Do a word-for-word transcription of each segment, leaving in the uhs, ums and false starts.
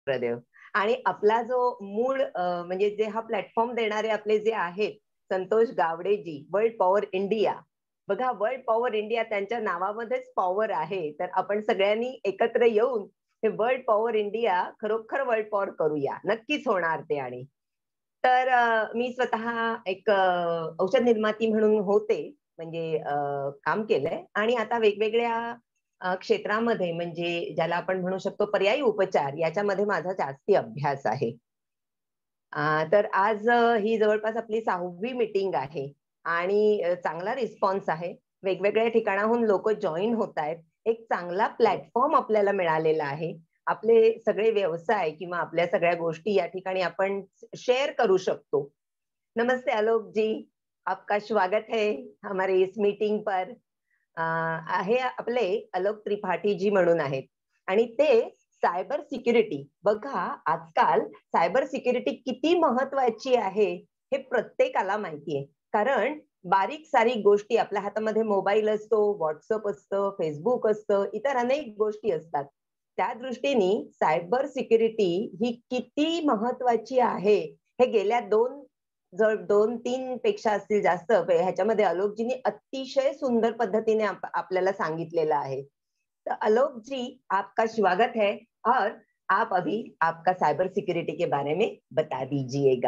प्रदेव. आणि आपला जो मूळ म्हणजे जे हा प्लॅटफॉर्म देणारे आपले जे आहेत संतोष गावडेजी, वर्ल्ड पॉवर इंडिया. बघा, वर्ल्ड पॉवर इंडिया त्यांच्या नावामध्येच पॉवर आहे. तर आपण सगळ्यांनी एकत्र येऊन हे वर्ल्ड पॉवर इंडिया खरोखर वर्ल्ड पॉवर करूया. नक्कीच होणार ते. आणि तर मी स्वतः एक औषध निर्माती म्हणून होते, म्हणजे काम केलंय. आणि आता वेगवेगळ्या क्षेत्रामध्ये, म्हणजे ज्याला आपण म्हणू शकतो पर्यायी उपचार, याच्यामध्ये माझा जास्ती अभ्यास आहे. तर आज ही जवळपास आपली सहावी मीटिंग आहे आणि चांगला रिस्पॉन्स आहे. वेगवेगळ्या ठिकाणाहून लोक जॉईन होत आहेत. एक चांगला प्लॅटफॉर्म आपल्याला मिळालेला आहे. आपले सगळे व्यवसाय किंवा आपल्या सगळ्या गोष्टी या ठिकाणी आपण शेअर करू शकतो. नमस्ते आलोक जी, आपका स्वागत है हमारे इस मीटिंग पर. हे आपले आलोक त्रिपाठी जी म्हणून आहेत आणि ते सायबर सिक्युरिटी. बघा, आजकाल सायबर सिक्युरिटी किती महत्वाची आहे हे प्रत्येकाला माहिती आहे. कारण बारीक सारीक गोष्टी, आपल्या हातामध्ये मोबाईल असतो, व्हॉट्सअप असतं, फेसबुक असतं, इतर अनेक गोष्टी असतात. त्या दृष्टीने सायबर सिक्युरिटी ही किती महत्वाची आहे हे गेल्या दोन जर दोन तीन पेक्षा असतील जास्त ह्याच्यामध्ये आलोकजींनी अतिशय सुंदर पद्धतीने आप, आपल्याला सांगितलेलं आहे. तो आलोक जी, आपका स्वागत है और आप अभी आपका साइबर सिक्योरिटी के बारे में बता दीजिएगा.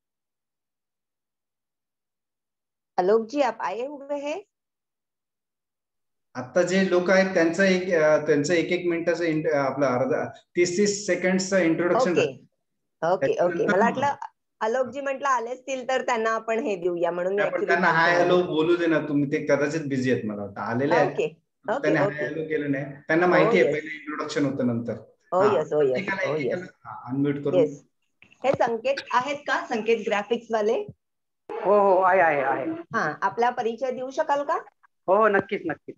आलोक जी, आप आए हुए हैं? आता जे लोक आहेत त्यांचं एक त्यांचं एक एक मिनिटाचं आपलं अर्धा तीस तीस सेकंडचं इंट्रोडक्शन. ओके ओके ओके मला वाटलं आलोक जी म्हटलं आले असतील तर त्यांना आपण हे देऊया म्हणून. त्यांना हाय हॅलो बोलू दे ना तुम्ही, ते कदाचित बिझी आहेत मला वाटतं. आलेले आहेत, त्यांनी हाय हॅलो केलं नाही. त्यांना माहिती आहे पहिलं इंट्रोडक्शन होतं नंतर. हो यस हो यस हो यस अनम्यूट करून. हे संकेत आहेत का, संकेत ग्राफिक्स वाले? हो हो आहे आहे आहे. हा, आपला परिचय देऊ शकाल का? हो हो नक्कीच नक्कीच.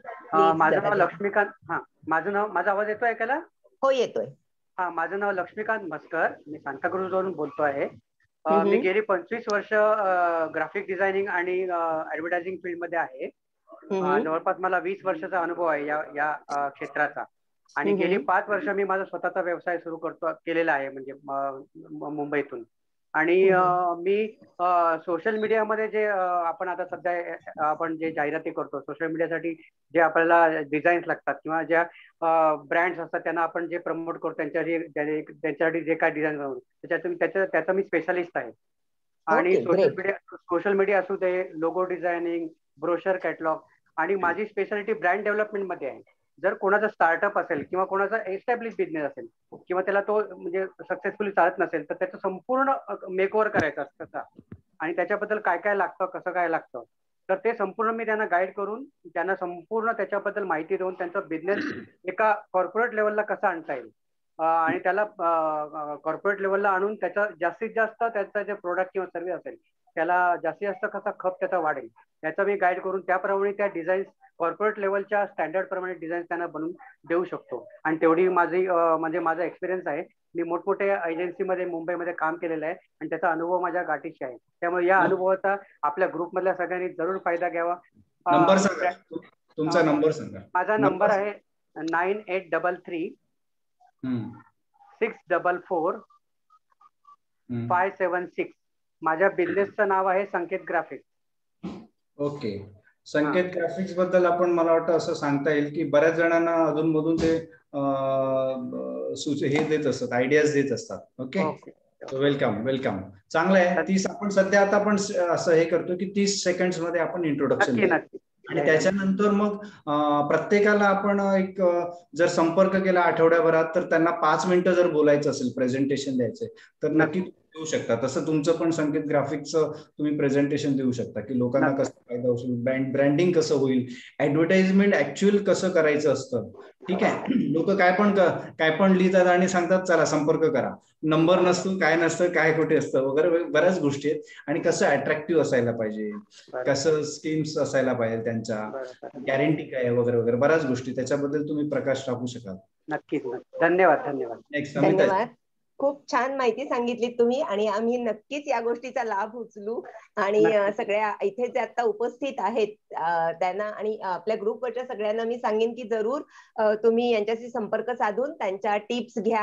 माझं नाव लक्ष्मीकांत. हा, माझं नाव, माझा आवाज येतोय ऐकायला? हो येतोय. हा, माझं नाव लक्ष्मीकांत मस्कर, मी सांताक्रूज वरून बोलतो आहे. मी गेली पंचवीस वर्ष ग्राफिक डिझायनिंग आणि ऍडव्हर्टायझिंग फील्ड मध्ये आहे. जवळपास मला वीस वर्षाचा अनुभव आहे या या क्षेत्राचा. आणि गेली पाच वर्ष मी माझा स्वतःचा व्यवसाय सुरू करतो केलेला आहे, म्हणजे मुंबईतून. आणि मी सोशल मीडियामध्ये जे आपण आता सध्या आपण जे जाहिराती करतो सोशल मीडियासाठी, जे आपल्याला डिझाईन्स लागतात किंवा ज्या ब्रँड्स असतात त्यांना आपण जे प्रमोट करतो त्यांच्यासाठी त्यांच्यासाठी जे काय डिझाईन बनवतो त्याच्यातून त्याच्या त्याचा मी स्पेशलिस्ट आहे. आणि सोशल मीडिया सोशल मीडिया असू दे, लोगो डिझायनिंग, ब्रोशर, कॅटलॉग, आणि माझी स्पेशालिटी ब्रँड डेव्हलपमेंट मध्ये आहे. जर कोणाचा स्टार्टअप असेल किंवा कोणाचा एस्टॅब्लिश बिझनेस असेल किंवा त्याला तो म्हणजे सक्सेसफुली चालत नसेल तर त्याचं संपूर्ण मेकओव्हर करायचं असतं आणि त्याच्याबद्दल काय काय लागतं, कसं काय लागतं, तर ते संपूर्ण मी त्यांना गाईड करून त्यांना संपूर्ण त्याच्याबद्दल माहिती देऊन त्यांचा बिझनेस एका कॉर्पोरेट लेवलला कसा आणता येईल आणि त्याला कॉर्पोरेट लेवलला आणून त्याचा जास्तीत जास्त त्याचा जे प्रोडक्ट किंवा सर्व्हिस असेल त्याला जास्तीत जास्त कसा खप त्याचा वाढेल याचा मी गाईड करून त्याप्रमाणे त्या डिझाईन्स कॉर्पोरेट लेवलच्या स्टँडर्ड प्रमाणे डिझाईन्स त्यांना बनवून देऊ शकतो. आणि तेवढी माझी म्हणजे माझा एक्सपिरियन्स आहे. मी मोठमोठ्या एजन्सीमध्ये मुंबईमध्ये काम केलेलं आहे आणि त्याचा अनुभव माझ्या गाठीशी आहे. त्यामुळे या अनुभवाचा आपल्या ग्रुपमधल्या सगळ्यांनी जरूर फायदा घ्यावा. नंबर सांगा, तुमचा नंबर सांगा. माझा नंबर आहे nine eight double three six double four five seven six. माझ्या बिझनेसचं नाव आहे Sanket graphics. Okay, Sanket graphics बद्दल आपण मला वाटतं असं सांगता येईल की बऱ्याच जणांना अधूनमधून ते हे देत असतात, आयडियाज देत असतात. Okay, welcome welcome. चांगलं आहे. तीस आपण सध्या आता आपण असं हे करतो की तीस सेकंड्स मध्ये आपण इंट्रोडक्शन देतो आणि त्याच्यानंतर मग प्रत्येकाला आपण एक जर संपर्क केला आठवड्याभरात तर त्यांना पाच मिनिटं जर बोलायचं असेल, प्रेझेंटेशन द्यायचे तर नक्की देऊ शकता. तसं तुमचं पण संकेत ग्राफिक्सचं तुम्ही प्रेझेंटेशन देऊ शकता की लोकांना कसं फायदा होईल, ब्रँड ब्रँडिंग कसं होईल, ऍडव्हर्टाइजमेंट ऍक्च्युअल कसं करायचं असतं. ठीक आहे, लोक काय पण काय पण लिहितात आणि सांगतात चला संपर्क करा. नंबर नसतो, काय नसतं, काय कुठे असतं वगैरे बऱ्याच गोष्टी आहेत. आणि कसं अट्रॅक्टिव्ह असायला पाहिजे, कसं स्कीम्स असायला पाहिजे, त्यांच्या गॅरंटी काय वगैरे वगैरे बऱ्याच गोष्टी त्याच्याबद्दल तुम्ही प्रकाश टाकू शकाल. नक्कीच. धन्यवाद धन्यवाद धन्यवाद. खूप छान माहिती सांगितली तुम्ही आणि आम्ही नक्कीच या गोष्टीचा लाभ उचलू. आणि सगळ्या इथे जे आता उपस्थित आहेत त्यांना आणि आपल्या ग्रुपवरच्या सगळ्यांना मी सांगेन की जरूर तुम्ही यांच्याशी संपर्क साधून त्यांच्या टिप्स घ्या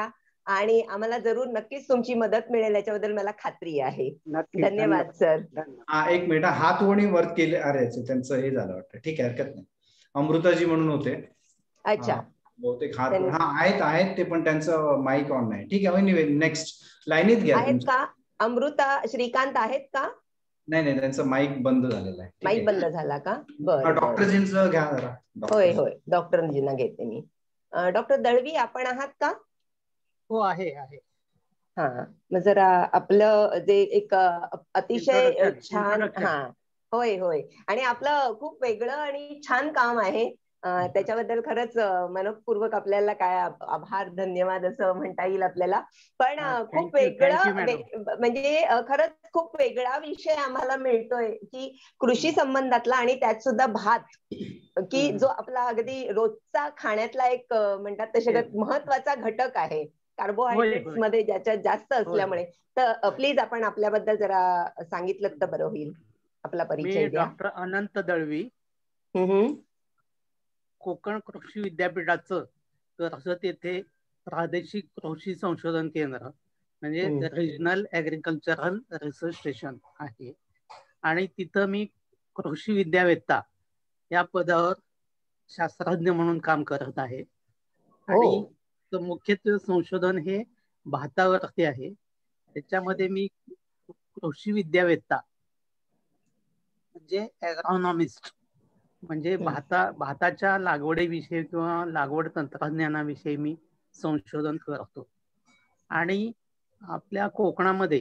आणि आम्हाला जरूर नक्कीच तुमची मदत मिळेल याच्याबद्दल मला खात्री आहे. नक्की. धन्यवाद सर. हा एक मिनिट, हात वणी वर्क केले. अरे त्यांचं हे झालं वाटतं. ठीक आहे, हरकत नाही. अमृताजी म्हणून होते. अच्छा, बहुतेक हात हा आहेत आहेत ते, पण त्यांचं माईक ऑन नाही. ठीक आहे, एनिवे नेक्स्ट लाईनीत घ्या. आहेत का अमृता श्रीकांत आहेत का? नाही नाही, त्यांचं माईक बंद झालेलं आहे. माईक बंद झाला का? बरं, डॉक्टरजींचं घ्या जरा. होय होय, डॉक्टरजींना घेते मी. डॉक्टर दळवी आपण आहात का? हो आहे आहे. हा, मग जरा आपलं जे एक अतिशय छान, हा होय होय, आणि आपलं खूप वेगळं आणि छान काम आहे, त्याच्याबद्दल खरंच मनपूर्वक आपल्याला काय आभार धन्यवाद असं म्हणता येईल आपल्याला. पण खूप वेगळं म्हणजे खरंच खूप वेगळा विषय आम्हाला मिळतोय की कृषी संबंधातला, आणि त्यात सुद्धा भात, की जो आपला अगदी रोजचा खाण्यातला एक म्हणतात तसे महत्वाचा घटक आहे कार्बोहायड्रेट्स मध्ये ज्याच्यात जास्त असल्यामुळे. तर प्लीज आपण आपल्याबद्दल जरा सांगितलं तर बरं होईल. आपला परिचय द्या. डॉक्टर अनंत दळवी, कोकण कृषी विद्यापीठाचं कर्जत येथे प्रादेशिक कृषी संशोधन केंद्र म्हणजे रिजनल ऍग्रिकल्चरल रिसर्च स्टेशन आहे, आणि तिथं मी कृषी विद्यावेत्ता या पदावर शास्त्रज्ञ म्हणून काम करत आहे. आणि मुख्यत्वे संशोधन हे भातावरती आहे. त्याच्यामध्ये मी कृषी विद्यावेत्ता म्हणजे ॲग्रोनॉमिस्ट, म्हणजे भाता भाताच्या लागवडीविषयी किंवा लागवड तंत्रज्ञानाविषयी मी संशोधन करतो. आणि आपल्या कोकणामध्ये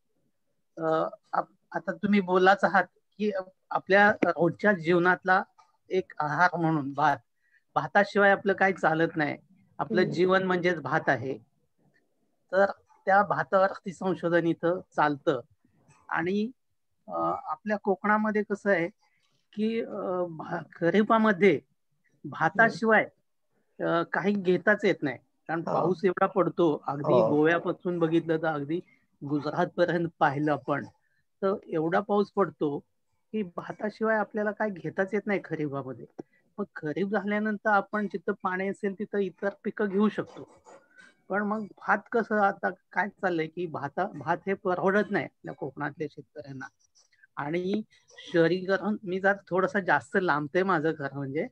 आता तुम्ही बोलाच आहात की आपल्या रोजच्या जीवनातला एक आहार म्हणून भात, भाताशिवाय आपलं काही चालत नाही. आपलं जीवन म्हणजेच भात आहे. तर त्या भातावरती संशोधन इथं चालतं. आणि आपल्या कोकणामध्ये कसं आहे की खरीपामध्ये भाताशिवाय काही घेताच येत नाही, कारण पाऊस एवढा पडतो. अगदी गोव्यापासून बघितलं तर अगदी गुजरात पर्यंत पाहिलं आपण तर एवढा पाऊस पडतो की भाताशिवाय आपल्याला काय घेताच येत नाही खरीपामध्ये. मग खरीप झाल्यानंतर आपण जिथं पाणी असेल तिथं इतर पिकं घेऊ शकतो. पण मग भात कसं, आता काय चाललंय की भाता भात हे परवडत नाही आपल्या कोकणातल्या शेतकऱ्यांना. आणि शहरीकरण, मी जर थोडस जास्त लांबते माझं घर, म्हणजे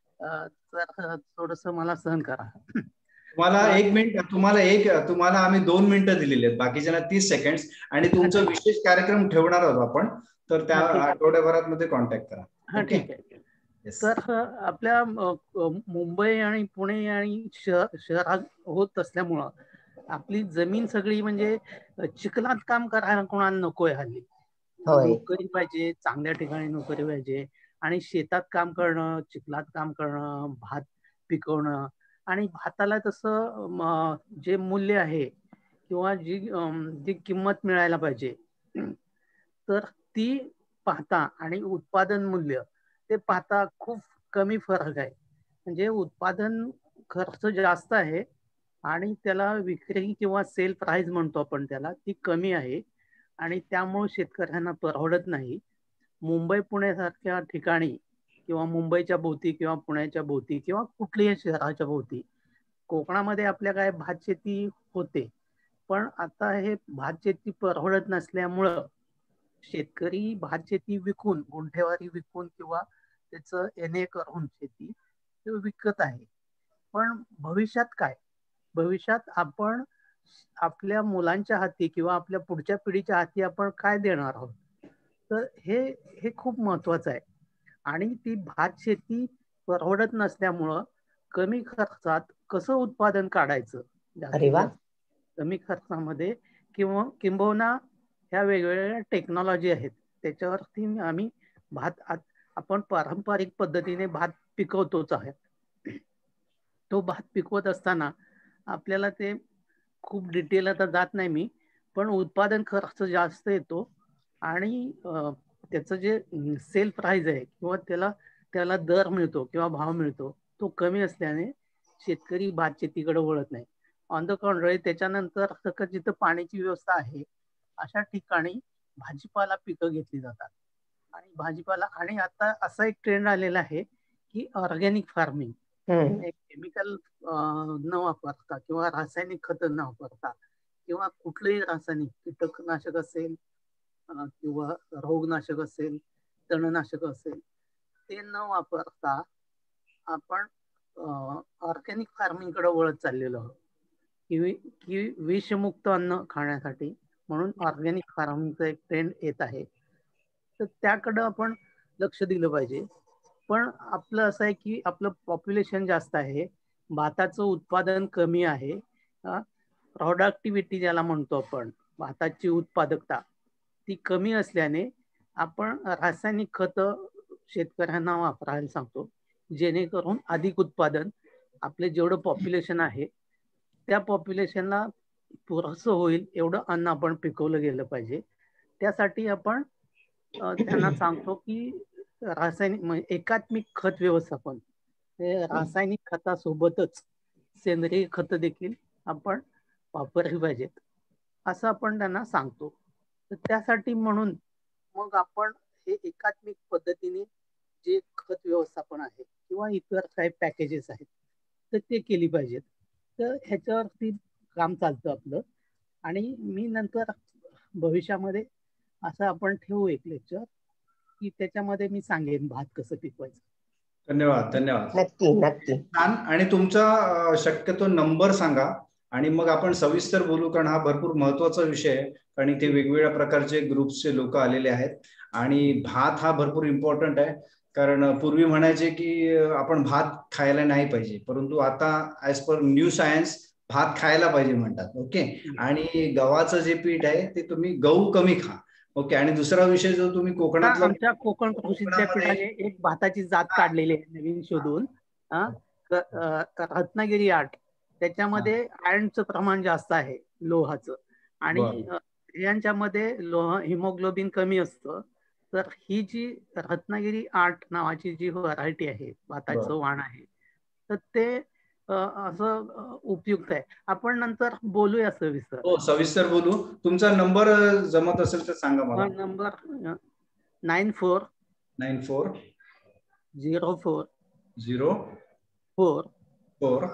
तर थोडस मला सहन करा. तुम्हाला एक मिनिट, तुम्हाला एक तुम्हाला आम्ही दोन मिनिटं दिलेली आहेत, बाकीच्यांना तीस सेकंड, आणि तुमचा विशेष कार्यक्रम ठेवणार आहोत आपण, तर त्या आठवड्याभरात मध्ये कॉन्टॅक्ट करा. हा ठीक आहे. तर आपल्या मुंबई आणि पुणे आणि शहरात होत असल्यामुळं आपली जमीन सगळी म्हणजे चिखलात काम करायला कोणाला नकोय हल्ली. नोकरी पाहिजे, चांगल्या ठिकाणी नोकरी पाहिजे, आणि शेतात काम करणं, चिखलात काम करणं, भात पिकवणं, आणि भाताला तसं जे मूल्य आहे किंवा जी जी किंमत मिळायला पाहिजे तर ती पाहता, आणि उत्पादन मूल्य ते पाहता खूप कमी फरक आहे. म्हणजे उत्पादन खर्च जास्त आहे आणि त्याला विक्री किंवा सेल प्राइस म्हणतो आपण त्याला, ती कमी आहे, आणि त्यामुळे शेतकऱ्यांना परवडत नाही. मुंबई पुण्यासारख्या ठिकाणी किंवा मुंबईच्या भोवती किंवा पुण्याच्या भोवती किंवा कुठल्याही शहराच्या भोवती कोकणामध्ये आपल्या काय भात शेती होते, पण आता हे भात शेती परवडत नसल्यामुळं शेतकरी भात शेती विकून, गुंठेवारी विकून किंवा त्याचं एन ए करून शेती विकत आहे. पण भविष्यात काय, भविष्यात आपण आपल्या मुलांच्या हाती किंवा आपल्या पुढच्या पिढीच्या हाती आपण काय देणार आहोत, तर हे हे खूप महत्वाचं आहे. आणि ती भात शेती परवडत नसल्यामुळं कमी खर्चात कसं उत्पादन काढायचं, जास्तीत जास्त कमी खर्चामध्ये, किंवा किंबहुना ह्या वेगवेगळ्या टेक्नॉलॉजी आहेत त्याच्यावरती आम्ही भात आपण पारंपरिक पद्धतीने भात पिकवतोच आहे. तो भात पिकवत असताना आपल्याला ते खूप डिटेल आता जात नाही मी, पण उत्पादन खर्च जास्त येतो, आणि त्याचं जे सेल प्राइस आहे किंवा त्याला त्याला दर मिळतो किंवा भाव मिळतो तो कमी असल्याने शेतकरी भात शेतीकडे वळत नाही. ऑन द कॉन्ट्ररी त्याच्यानंतर जिथं पाण्याची व्यवस्था आहे अशा ठिकाणी भाजीपाला पिकं घेतली जातात. आणि भाजीपाला, आणि आता असा एक ट्रेंड आलेला आहे की ऑर्गॅनिक फार्मिंग, केमिकल न वापरता किंवा रासायनिक खत न वापरता किंवा कुठलंही रासायनिक कीटकनाशक असेल किंवा रोगनाशक असेल, तणनाशक असेल, ते न वापरता आपण ऑर्गॅनिक फार्मिंग कडे वळत चाललेलो आहोत की की विषमुक्त अन्न खाण्यासाठी. म्हणून ऑर्गॅनिक फार्मिंगचा एक ट्रेंड येत आहे, तर त्याकडे आपण लक्ष दिलं पाहिजे. पण आपलं असं आहे की आपलं पॉप्युलेशन जास्त आहे, भाताचं उत्पादन कमी आहे, प्रोडक्टिव्हिटी ज्याला म्हणतो आपण, भाताची उत्पादकता ती कमी असल्याने आपण रासायनिक खत शेतकऱ्यांना वापरायला सांगतो, जेणेकरून अधिक उत्पादन आपले जेवढं पॉप्युलेशन आहे त्या पॉप्युलेशनला पुरेसं होईल एवढं अन्न आपण पिकवलं गेलं पाहिजे. त्यासाठी आपण त्यांना सांगतो की रासायनिक एकात्मिक खत व्यवस्थापन, रासायनिक खतासोबतच सेंद्रिय खत देखील आपण वापरली पाहिजेत असं आपण त्यांना सांगतो. तर त्यासाठी म्हणून मग आपण हे एकात्मिक पद्धतीने जे खत व्यवस्थापन आहे किंवा इतर काही पॅकेजेस आहेत तर ते केली पाहिजेत. तर ह्याच्यावरती काम चालतं आपलं. आणि मी नंतर भविष्यामध्ये असं आपण ठेवू एक लेक्चर की त्याच्यामध्ये मी सांगेन भात कसं पिकवायचं. धन्यवाद धन्यवाद. नक्की नक्की. छान. आणि तुमचा शक्यतो नंबर सांगा आणि मग आपण सविस्तर बोलू, कारण हा भरपूर महत्वाचा विषय आहे. कारण इथे वेगवेगळ्या प्रकारचे ग्रुप्सचे लोक आलेले आहेत आणि भात हा भरपूर इम्पॉर्टंट आहे. कारण पूर्वी म्हणायचे की आपण भात खायला नाही पाहिजे, परंतु आता ऍज पर न्यू सायन्स भात खायला पाहिजे म्हणतात. ओके. आणि गव्हाचं जे पीठ आहे ते तुम्ही गहू कमी खा. ओके. आणि दुसरा विषय जो तुम्ही कोकणातला, आमच्या कोकण कृषी विद्यापीठाने एक भाताची जात काढलेली आहे नवीन शोधून, रत्नागिरी आठ. त्याच्यामध्ये आयर्नचं प्रमाण जास्त आहे, लोहाचं, आणि यांच्यामध्ये लोह हिमोग्लोबिन कमी असतं. तर ही जी रत्नागिरी आठ नावाची जी व्हरायटी आहे, भाताचं वाण आहे, तर ते असं उपयुक्त आहे. आपण नंतर बोलूया सविस्तर. हो सविस्तर बोलू. तुमचा नंबर जमत असेल तर सांगा मला. Number nine four nine four zero four zero four four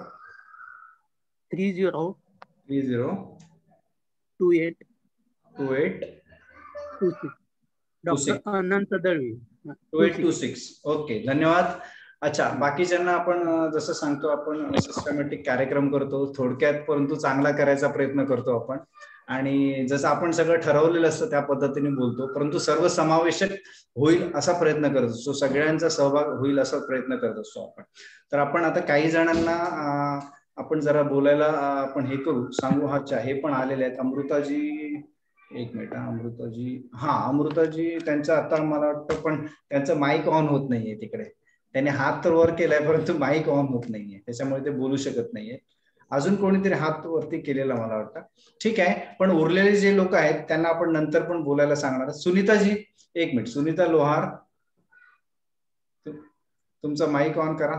three zero three zero two eight two eight two six. Doctor Anant Dalvi. Two eight two six. Okay. धन्यवाद. अच्छा, बाकीच्यांना आपण जसं सांगतो आपण सिस्टमॅटिक कार्यक्रम करतो, थोडक्यात परंतु चांगला करायचा प्रयत्न करतो आपण. आणि जसं आपण सगळं ठरवलेलं असतं त्या पद्धतीने बोलतो, परंतु सर्व समावेशक होईल असा प्रयत्न करत असतो, सगळ्यांचा सहभाग होईल असा प्रयत्न करत असतो आपण. तर आपण आता काही जणांना आपण जरा बोलायला आपण हे करू सांगू. अच्छा, हे पण आलेले आहेत. अमृताजी, एक मिनिट. अमृताजी, हा अमृताजी त्यांचा आता मला वाटतं पण त्यांचं माईक ऑन होत नाहीये तिकडे. त्याने हात तर वर केलाय परंतु माईक ऑन होत नाहीये, त्याच्यामुळे ते बोलू शकत नाहीये. अजून कोणीतरी हात वरती केलेला मला वाटतं. ठीक आहे. पण उरलेले जे लोक आहेत त्यांना आपण नंतर पण बोलायला सांगणार. सुनीताजी, एक मिनिट. सुनीता लोहार, तुमचा माईक ऑन करा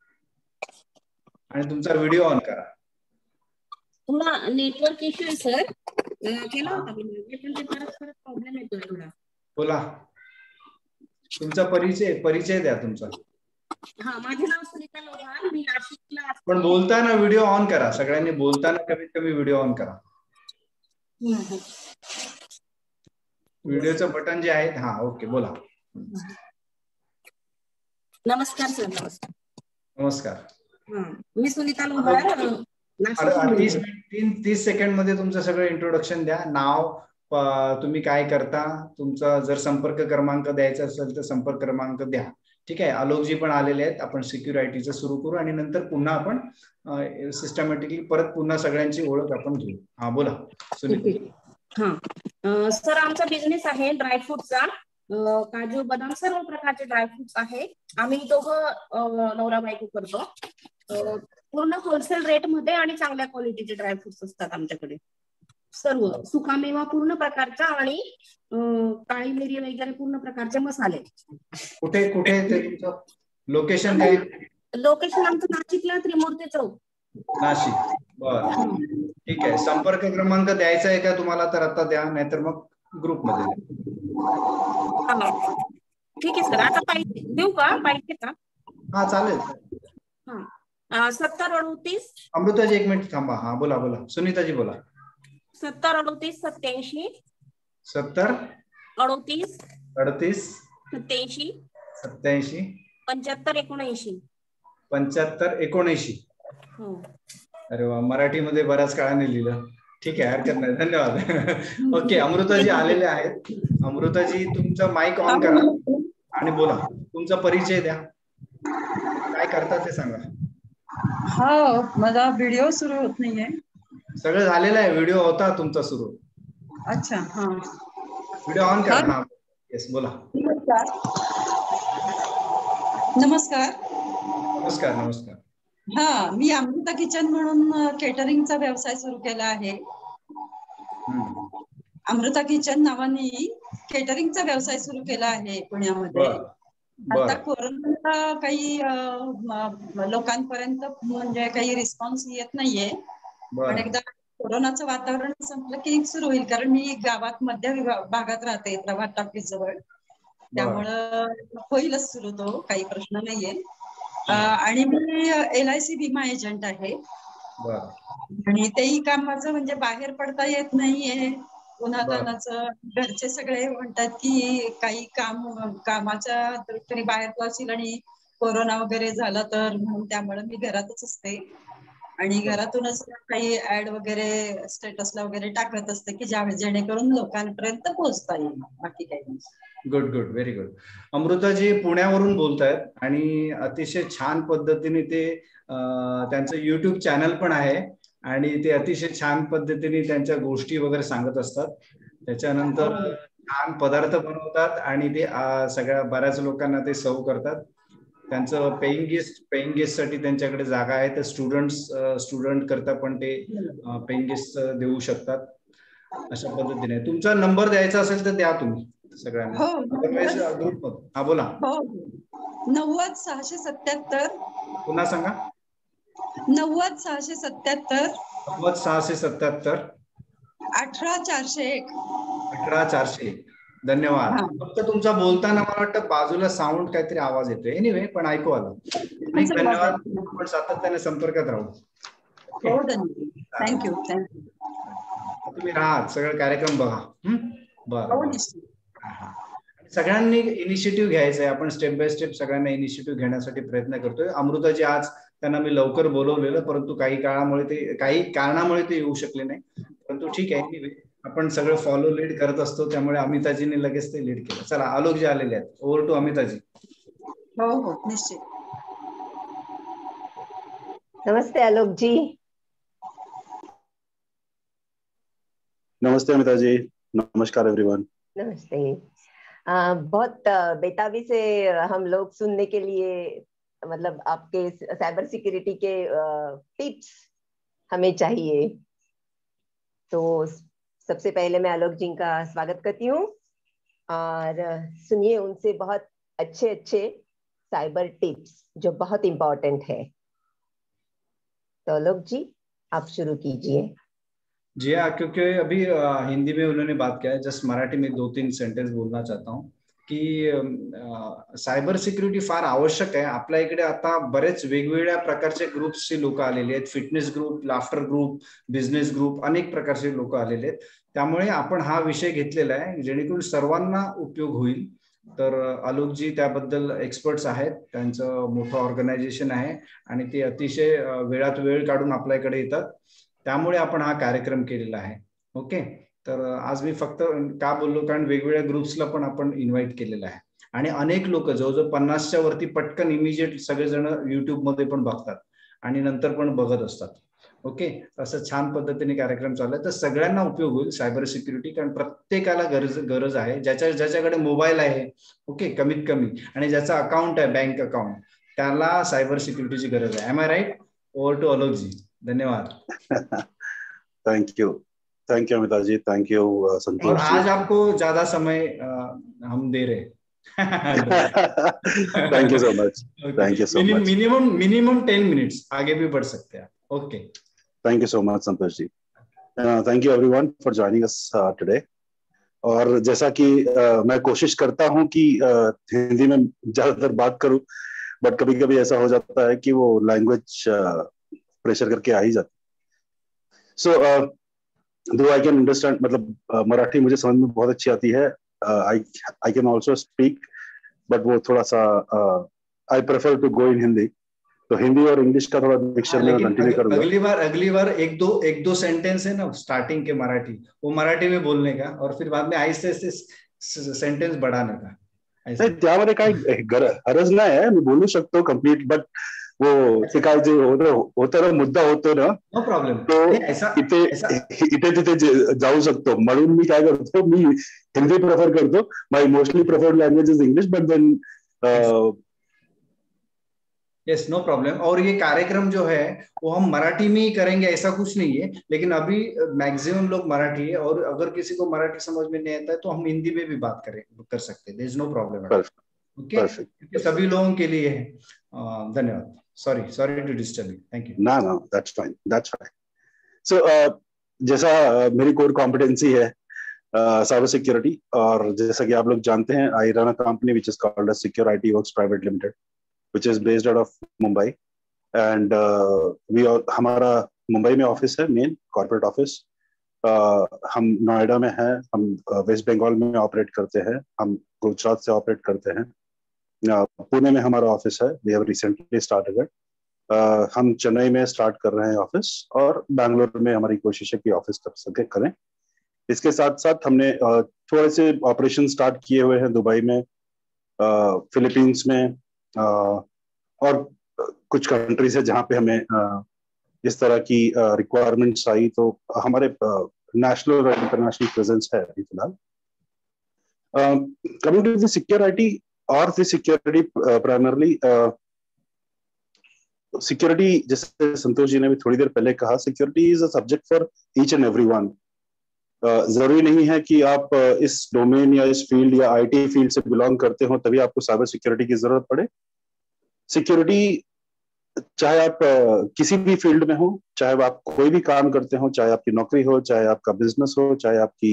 आणि तुमचा व्हिडिओ ऑन करा. थोडा नेटवर्क इश्यू आहे सर. केला होता मी पण ते परत परत प्रॉब्लेम येतोय थोडा. बोला. तुमचा परिचय परिचय द्या तुमचा. हा, माझे नाव सुनीता लोहार, मी नाशिकला. पण बोलताना व्हिडिओ ऑन करा. सगळ्यांनी बोलताना कमीत कमी व्हिडिओ ऑन करा. व्हिडिओचं बटन जे आहे. हा, ओके, बोला. नमस्कार सर. नमस्कार. नमस्कार. मी सुनीता लोहार. तीस तीन तीस सेकंड मध्ये तुमचं सगळं इंट्रोडक्शन द्या. नाव, तुम्ही काय करता, तुमचा जर संपर्क क्रमांक द्यायचा असेल तर संपर्क क्रमांक द्या. ठीक आहे. आलोकजी पण आलेले आहेत. आपण सिक्युरिटीचं सुरू करू आणि नंतर पुन्हा आपण सिस्टमॅटिकली परत पुन्हा सगळ्यांची ओळख आपण घेऊ. हा, बोला सुनीता. हा सर, आमचा बिझनेस आहे ड्रायफ्रूटचा. काजू, बदाम सर्व प्रकारचे ड्रायफ्रुट्स आहे. आम्ही दोघं नवरा बायको करतो. पूर्ण होलसेल रेट मध्ये आणि चांगल्या क्वालिटीचे ड्रायफ्रुट्स असतात आमच्याकडे. सर्व सुकामेवा पूर्ण प्रकारचा आणि काळी मिरी वगैरे पूर्ण प्रकारचे मसाले. कुठे कुठे लोकेशन काय? लोकेशन आमचं नाशिकला, त्रिमूर्ती चौक, नाशिक. बरं, ठीक आहे. संपर्क क्रमांक द्यायचा आहे का तुम्हाला तर आता द्या, नाहीतर मग ग्रुप मध्ये. ठीक आहे सर. आता पाहिजे देऊ का? पाहिजे का? हा, चालेल. हा, सत्तर अडतीस. अमृताजी एक मिनिट थांबा. हा बोला बोला सुनीताजी बोला. सत्तर अडतीस सत्याऐंशी. सत्तर अडतीस अडतीस सत्याऐंशी सत्याऐंशी पंच्याहत्तर एकोणऐंशी. पंच्याहत्तर एकोणऐंशी. हो. अरे वा, मराठीमध्ये बऱ्याच काळाने लिहिलं. ठीक आहे, हरकत नाही, धन्यवाद. ओके, अमृताजी आलेले आहेत. अमृताजी तुमचा माईक ऑन करा आणि बोला, तुमचा परिचय द्या, काय करता ते सांगा. हा, माझा व्हिडिओ सुरू होत नाहीये. सगळं झालेलं आहे, व्हिडिओ होता तुमचा सुरू. अच्छा, हा, व्हिडिओ ऑन करा. हा येस, बोला. नमस्कार. नमस्कार नमस्कार. हा, मी अमृता किचन म्हणून केटरिंगचा व्यवसाय सुरू केला आहे. अमृता किचन नावाने केटरिंगचा व्यवसाय सुरू केला आहे पुण्यामध्ये. आता कोरोनाचा काही लोकांपर्यंत म्हणजे काही रिस्पॉन्स येत नाहीये, पण एकदा कोरोनाचं वातावरण संपलं की सुरू होईल. कारण मी गावात मध्य भागात राहते, प्रभात टॉकीज जवळ, त्यामुळं होईलच सुरू, तो काही प्रश्न नाहीये. आणि मी एल आय सी विमा एजंट आहे. आणि तेही काम माझं म्हणजे बाहेर पडता येत नाहीये उन्हातानाचं. घरचे सगळे म्हणतात की काही काम कामाच्या दृष्टीने बाहेर तू असेल आणि कोरोना वगैरे झाला तर, म्हणून त्यामुळे मी घरातच असते आणि घरातूनच काही ऍड वगैरे स्टेटसला वगैरे टाकत असते की ज्या जेणेकरून लोकांपर्यंत पोहोचता येईल, बाकी काही नाही. Good good, very good. अमृताजी पुण्यावरून बोलतायत आणि अतिशय छान पद्धतीने ते त्यांचं युट्यूब चॅनल पण आहे आणि ते अतिशय छान पद्धतीने त्यांच्या गोष्टी वगैरे सांगत असतात. त्याच्यानंतर छान पदार्थ बनवतात आणि ते सगळ्या बऱ्याच लोकांना ते सर्व करतात. त्यांचं पेइंग गेस्ट पेइंग गेस्ट साठी त्यांच्याकडे जागा आहे, तर स्टुडंट्स स्टुडंट करता पण ते पेइंग गेस्ट देऊ शकतात. अशा पद्धतीने तुमचा नंबर द्यायचा असेल तर द्या तुम्ही सगळ्यांना. हा बोला. नव्वद सहाशे सत्याहत्तर. पुन्हा सांगा. नव्वद सहाशे सत्याहत्तर. नव्वद सहाशे सत्याहत्तर. अठरा चारशे एक. अठरा चारशे एक. धन्यवाद. फक्त तुमचा बोलताना मला वाटतं बाजूला साऊंड काहीतरी आवाज येतोय. एनिवे, पण ऐकू आलं. धन्यवाद. आपण सातत्याने संपर्कात राहू. Thank you thank you. तुम्ही राहा, सगळं कार्यक्रम बघा. बरं. सगळ्यांनी इनिशिएटिव्ह घ्यायचा आहे. आपण स्टेप बाय स्टेप सगळ्यांना इनिशिएटिव्ह घेण्यासाठी प्रयत्न करतोय. अमृताजी आज त्यांना मी लवकर बोलवलेलं, परंतु काही काळामुळे ते काही कारणामुळे ते येऊ शकले नाही, परंतु ठीक आहे, आपण सगळं फॉलो लीड करत असतो, त्यामुळे अमिताजीने लगेच ते लीड केलं. चला, आलोकजी आलेले आहेत. ओव्हर टू अमिताजी. हो हो, निश्चित. नमस्ते आलोकजी. नमस्ते अमिताजी. नमस्कार एवरीवन. नमस्ते. आ, बहुत बेताबी से हम लोग सुनने के लिए, मतलब आपके साइबर सिक्योरिटी के टिप्स हमें चाहिए. तो सबसे पहले मैं आलोक जी का स्वागत करती हूँ और सुनिए उनसे बहुत अच्छे अच्छे साइबर टिप्स जो बहुत इम्पोर्टेंट है. तो आलोक जी, आप शुरू कीजिए. जी हाँ, क्योंकि अभी हिंदी में उन्होंने बात किया है, जस्ट मराठी में दो तीन सेंटेन्स बोलना चाहता हूँ की सायबर सिक्युरिटी फार आवश्यक आहे. आपल्या इकडे आता बरेच वेगवेगळ्या प्रकारचे ग्रुप्सचे लोक आलेले आहेत. Fitness group, laughter group, business group, अनेक प्रकारचे लोक आलेले आहेत. त्यामुळे आपण हा विषय घेतलेला आहे जेणेकरून सर्वांना उपयोग होईल. तर आलोकजी त्याबद्दल एक्सपर्ट्स आहेत. त्यांचं मोठं ऑर्गनायझेशन आहे आणि ते अतिशय वेळात वेळ काढून आपल्याकडे येतात. त्यामुळे आपण हा कार्यक्रम केलेला आहे. ओके, तर आज मी फक्त का बोललो, कारण वेगवेगळ्या ग्रुप्सला पण आपण इन्व्हाइट केलेलं आहे आणि अनेक लोक जवळजवळ पन्नासच्या वरती पटकन इमिजिएट सगळेजण युट्यूब मध्ये पण बघतात आणि नंतर पण बघत असतात. ओके, असं छान पद्धतीने कार्यक्रम चालू आहे. तर सगळ्यांना उपयोग होईल सायबर सिक्युरिटी, कारण प्रत्येकाला गरज गरज आहे. ज्याच्या ज्याच्याकडे मोबाईल आहे, ओके, कमीत कमी, आणि ज्याचं अकाउंट आहे, बँक अकाउंट, त्याला सायबर सिक्युरिटीची गरज आहे. Am I right? Over to अलोकजी. धन्यवाद. Thank you thank you Amita ji. Thank you Santosh. और आज आपको ज्यादा समय हम दे रहे. Thank you so much. Thank you so much. Minimum minimum ten minutes, आगे भी बढ़ सकते हैं. Okay, thank you so much Santosh ji. Thank you everyone for joining us today. और जैसा कि uh, मैं कोशिश करता हूं कि uh, हिंदी में ज्यादातर बात करूं, बट कभी कभी ऐसा हो जाता है कि वो लैंग्वेज प्रेशर करके आ ही जाती। So though I can understand, मतलब uh, मराठी मुझे समझ में बहुत अच्छी आती है, I I can also speak, but वो थोड़ा सा I prefer to go in Hindi, तो हिंदी और इंग्लिश का थोड़ा मिक्सचर में कंटिन्यू अग, करूंगा। अगली बार अगली बार एक दो एक दो सेंटेंस है ना स्टार्टिंग के मराठी, वो मराठी में बोलने का और फिर बाद में आहिस्ते आहिस्ते सेंटेंस बढ़ाने का। नाही, त्यामध्ये काही गरज नाही आहे, मी बोलू शकतो कम्प्लीट, बट वो ते काय जे होतं ना, मुद्दा होतो ना, नो प्रॉब्लेम, तो ऐसा इथे ऐसा इथे तिथे जाऊ शकतो, म्हणून मी काय करतो, मी हिंदी प्रेफर करतो, my mostly preferred language is English, but then yes no problem. और ये कार्यक्रम जो है वो हम मराठी में ही करेंगे, ऐसा कुछ नहीं है, लेकिन अभी मैक्सिमम लोग मराठी है, और अगर किसी को मराठी समझ में नहीं आता है तो हम हिंदी में भी बात करें कर सकते हैं, there is no problem. Okay, सभी लोगों के लिए है। धन्यवाद, sorry sorry to disturb you, thank you. ना ना, that's fine, that's fine. So जैसा uh, मेरी कोर कॉम्पिटेंसी है साइबर uh, सिक्योरिटी, और जैसा कि आप लोग जानते हैं, I run a company which is called Edge Secure IT Works Private Limited, which is based out of Mumbai, and uh, we all, हमारा मुंबई में ऑफिस है, मेन कॉर्पोरेट ऑफिस। हम नोएडा में हैं, हम वेस्ट बंगाल में ऑपरेट करते हैं, हम गुजरात से ऑपरेट करते हैं, uh, पुणे में हमारा ऑफिस है, we have recently started it. हम चेन्नई में स्टार्ट कर रहे हैं ऑफिस, और बैंगलोर में हमारी कोशिश है कि ऑफिस कर सके करें। इसके साथ साथ हमने uh, थोड़े से ऑपरेशन स्टार्ट किए हुए हैं दुबई में, फिलीपींस uh, में, Uh, और कुछ कंट्रीज है जहां पे हमें uh, इस तरह की रिक्वायरमेंट्स uh, आई, तो हमारे नेशनल और इंटरनेशनल प्रेजेंस है अभी फिलहाल। कमिंग टू द सिक्योरिटी और द सिक्योरिटी प्राइमरली सिक्योरिटी, जैसे संतोष जी ने भी थोड़ी देर पहले कहा, security is a subject for each and everyone. जरूरी नहीं है कि आप uh, इस डोमेन या इस फील्ड या आईटी फील्ड से बिलोंग करते हो तभी आपको साइबर सिक्योरिटी की जरूरत पड़े। सिक्योरिटी चाहे आप uh, किसी भी फील्ड में हो, चाहे आप कोई भी काम करते हो, चाहे आपकी नौकरी हो, चाहे आपका बिजनेस हो, चाहे आपकी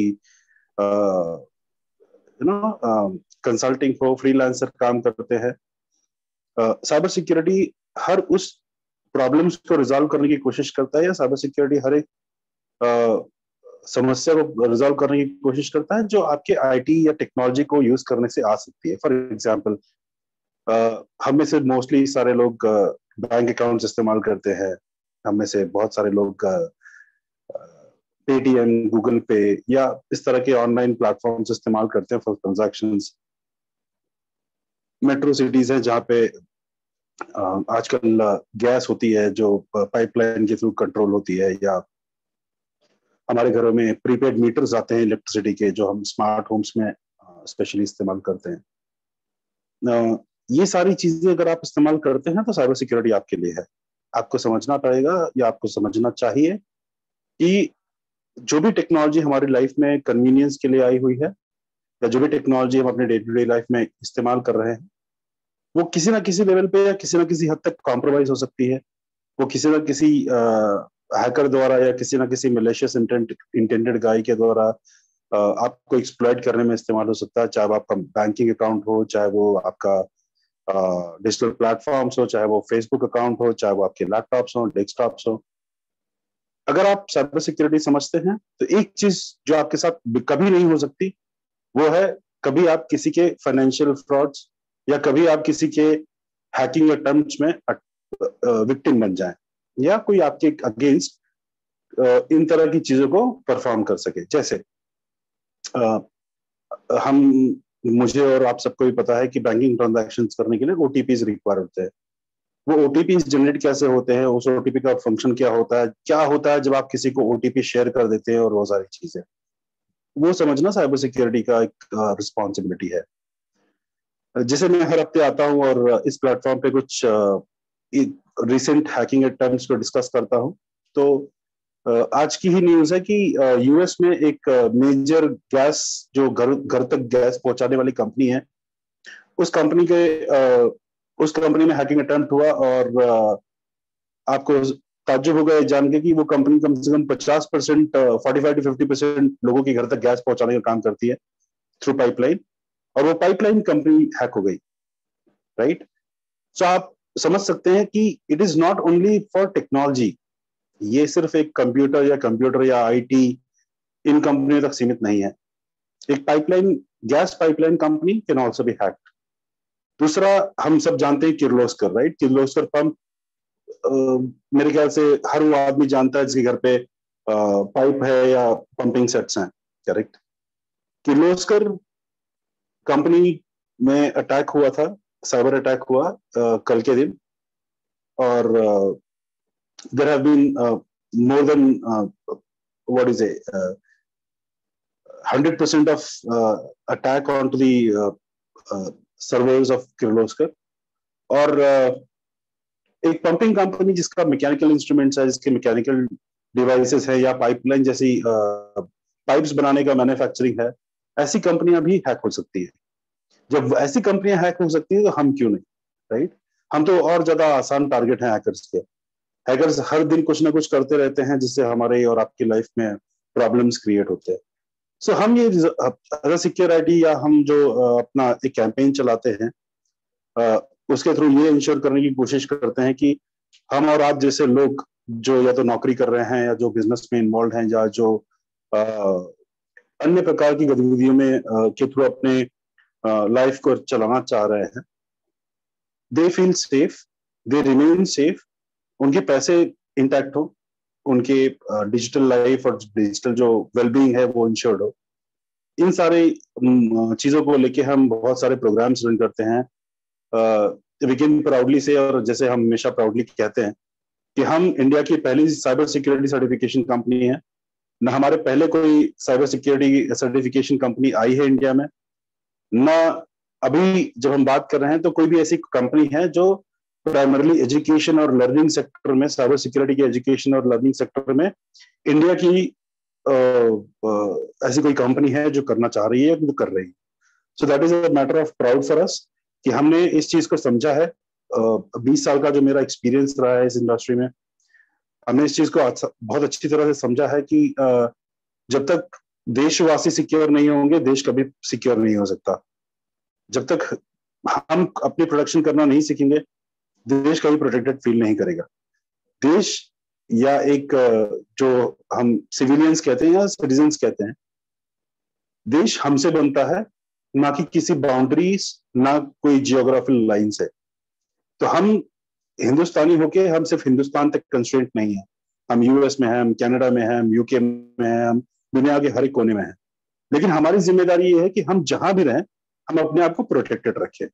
यू नो कंसल्टिंग हो, फ्रीलांसर काम करते हैं, साइबर uh, सिक्योरिटी हर उस प्रॉब्लम्स को रिजॉल्व करने की कोशिश करता है, या साइबर सिक्योरिटी हर एक uh, समस्या को रिजॉल्व करने की कोशिश करता है जो आपके आईटी या टेक्नोलॉजी को यूज करने से आ सकती है। फॉर एग्जांपल, हम में से मोस्टली सारे लोग बैंक अकाउंट्स इस्तेमाल करते हैं, हम में से बहुत सारे लोग पेटीएम, गूगल पे या इस तरह के ऑनलाइन प्लेटफॉर्म्स इस्तेमाल करते हैं फॉर ट्रांजैक्शंस। मेट्रो सिटीज हैं जहाँ पे आजकल गैस होती है जो पाइपलाइन के थ्रू कंट्रोल होती है, या हमारे घरों में प्रीपेड मीटर्स आते हैं इलेक्ट्रिसिटी के जो हम स्मार्ट होम्स में स्पेशली इस्तेमाल करते हैं। ये सारी चीजें अगर आप इस्तेमाल करते हैं तो साइबर सिक्योरिटी आपके लिए है। आपको समझना पड़ेगा या आपको समझना चाहिए कि जो भी टेक्नोलॉजी हमारी लाइफ में कन्वीनियंस के लिए आई हुई है, या जो भी टेक्नोलॉजी हम अपने डे टू डे लाइफ में इस्तेमाल कर रहे हैं, वो किसी ना किसी लेवल पे या किसी ना किसी हद तक कॉम्प्रोमाइज हो सकती है। वो किसी ना किसी हैकर द्वारा या किसी ना किसी मैलिशियस इंटेंडेड गाय के द्वारा आपको एक्सप्लॉइट करने में इस्तेमाल हो सकता है, चाहे वो आपका बैंकिंग अकाउंट हो, चाहे वो आपका डिजिटल प्लेटफॉर्म्स हो, चाहे वो फेसबुक अकाउंट हो, चाहे वो आपके लैपटॉप्स हो, डेस्कटॉप्स हो। अगर आप साइबर सिक्योरिटी समझते हैं तो एक चीज जो आपके साथ कभी नहीं हो सकती वो है कभी आप किसी के फाइनेंशियल फ्रॉड्स या कभी आप किसी के हैकिंग अटेम्प्ट्स में विक्टिम बन जाएं, या कोई आपके अगेंस्ट इन तरह की चीजों को परफॉर्म कर सके। जैसे आ, हम मुझे और आप सबको भी पता है कि बैंकिंग ट्रांजैक्शंस करने के लिए ओटीपीज रिक्वायर होते हैं। वो ओटीपी जनरेट कैसे होते हैं, उस ओटीपी का फंक्शन क्या होता है, क्या होता है जब आप किसी को ओटीपी शेयर कर देते हैं, और वो सारी चीजें, वो समझना साइबर सिक्योरिटी का एक रिस्पॉन्सिबिलिटी है। जैसे मैं हर हफ्ते आता हूँ और इस प्लेटफॉर्म पे कुछ रिसेंट हैकिंग अटेम्प्ट्स को डिस्कस करता हूँ, तो आज की ही न्यूज है कि यूएस में एक मेजर गैस जो घर घर तक गैस पहुंचाने वाली कंपनी है, उस कंपनी के उस कंपनी में हैकिंग अटेम्प्ट हुआ, और आपको ताज्जुब होगा जान के कि वो कंपनी कम से कम पचास percent forty five to fifty percent लोगों के घर तक गैस पहुंचाने का काम करती है थ्रू पाइपलाइन, और वो पाइपलाइन कंपनी हैक हो गई, राइट। सो आप समझ सकते हैं कि it is not only for technology, ये सिर्फ एक कंप्यूटर या कंप्यूटर या आईटी इन कंपनियों तक सीमित नहीं है। एक pipeline, gas pipeline company can also be hacked. दूसरा, हम सब जानते हैं किर्लोस्कर, राइट? किर्लोस्कर पंप, मेरे ख्याल से हर वो आदमी जानता है जिसके घर पे पाइप है या पंपिंग सेट्स हैं, करेक्ट? किर्लोस्कर कंपनी में अटैक हुआ था, साइबर अटैक हुआ uh, कल के दिन, और there have been more than what is it hundred percent of attack on to the servers of Kirloskar. और uh, एक पंपिंग कंपनी जिसका मैकेनिकल इंस्ट्रूमेंट्स है, जिसके मैकेनिकल डिवाइसेस है या पाइपलाइन जैसी पाइप्स uh, बनाने का मैन्युफैक्चरिंग है, ऐसी कंपनियां भी हैक हो सकती है। जब ऐसी कंपनियां हैक हो सकती है तो हम क्यों नहीं, राइट? हम तो और ज्यादा आसान टारगेट हैं हैकर्स के। हैकर्स हर दिन कुछ ना कुछ करते रहते हैं जिससे हमारे और आपकी लाइफ में प्रॉब्लम्स क्रिएट होते हैं। सो so, हम ये एज सिक्योर आईटी या हम जो अपना एक कैंपेन चलाते हैं, उसके थ्रू ये इंश्योर करने की कोशिश करते हैं कि हम और आप जैसे लोग जो या तो नौकरी कर रहे हैं या जो बिजनेस में इन्वॉल्व हैं या जो अन्य प्रकार की गतिविधियों में के थ्रू अपने लाइफ को चलाना चाह रहे हैं, they feel safe, they remain safe, उनके पैसे इंटैक्ट हो, उनके डिजिटल लाइफ और डिजिटल जो वेलबींग है वो इंश्योर्ड हो। इन सारे चीजों को लेके हम बहुत सारे प्रोग्राम्स रन करते हैं। वी कैन प्राउडली से, और जैसे हम हमेशा प्राउडली कहते हैं कि हम इंडिया की पहली साइबर सिक्योरिटी सर्टिफिकेशन कंपनी है। न हमारे पहले कोई साइबर सिक्योरिटी सर्टिफिकेशन कंपनी आई है इंडिया में, ना अभी जब हम बात कर रहे हैं तो कोई भी ऐसी कंपनी है जो प्राइमरली एजुकेशन और लर्निंग सेक्टर में, साइबर सिक्योरिटी के एजुकेशन और लर्निंग सेक्टर में इंडिया की आ, आ, ऐसी कोई कंपनी है जो करना चाह रही है, जो कर रही है। So that is a matter of proud for us कि हमने इस चीज को समझा है। बीस साल का जो मेरा एक्सपीरियंस रहा है इस इंडस्ट्री में, हमने इस चीज को बहुत अच्छी तरह से समझा है कि आ, जब तक देशवासी सिक्योर नहीं होंगे, देश कभी सिक्योर नहीं हो सकता। जब तक हम अपनी प्रोडक्शन करना नहीं सीखेंगे, देश कभी प्रोटेक्टेड फील नहीं करेगा। देश या एक जो हम सिविलियंस कहते हैं या सिटीजन्स कहते हैं, देश हमसे बनता है, ना कि किसी बाउंड्रीज, ना कोई जियोग्राफिकल लाइंस है। तो हम हिंदुस्तानी होके हम सिर्फ हिंदुस्तान तक कंस्ट्रेंट नहीं है। हम यूएस में हैं, हम कनाडा में हैं, हम यूके में हैं, हम दुनिया के हर एक कोने में हैं। लेकिन हमारी जिम्मेदारी ये है कि हम जहां भी रहें, हम अपने आप को प्रोटेक्टेड रखें।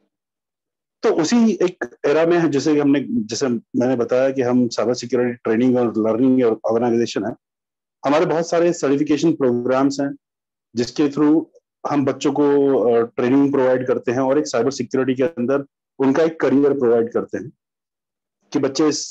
तो उसी एक एरा में है, जैसे हमने जैसे मैंने बताया कि हम साइबर सिक्योरिटी ट्रेनिंग और लर्निंग ऑर्गेनाइजेशन है। हमारे बहुत सारे सर्टिफिकेशन प्रोग्राम्स हैं जिसके थ्रू हम बच्चों को ट्रेनिंग प्रोवाइड करते हैं और एक साइबर सिक्योरिटी के अंदर उनका एक करियर प्रोवाइड करते हैं कि बच्चे इस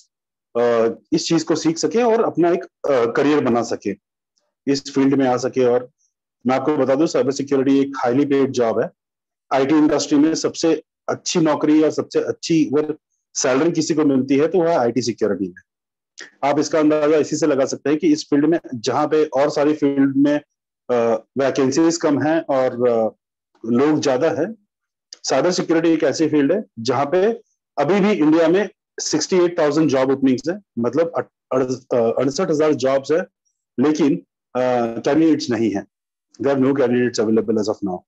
इस चीज को सीख सके और अपना एक करियर बना सके, इस फील्ड में आ सके। और मैं आपको बता दूं, साइबर सिक्योरिटी एक हाईली पेड जॉब है। आईटी इंडस्ट्री में सबसे अच्छी नौकरी और सबसे अच्छी अगर सैलरी किसी को मिलती है तो वह आईटी सिक्योरिटी में। आप इसका अंदाजा इसी से लगा सकते हैं कि इस फील्ड में, जहां पे और सारी फील्ड में वैकेंसीज कम है और लोग ज्यादा है, साइबर सिक्योरिटी एक ऐसी फील्ड है जहां पे अभी भी इंडिया में अड़सठ हज़ार जॉब ओपनिंग्स है, मतलब अड़सठ हजार जॉब्स है, लेकिन कैंडिडेट्स नहीं है। There are no candidates available as of now.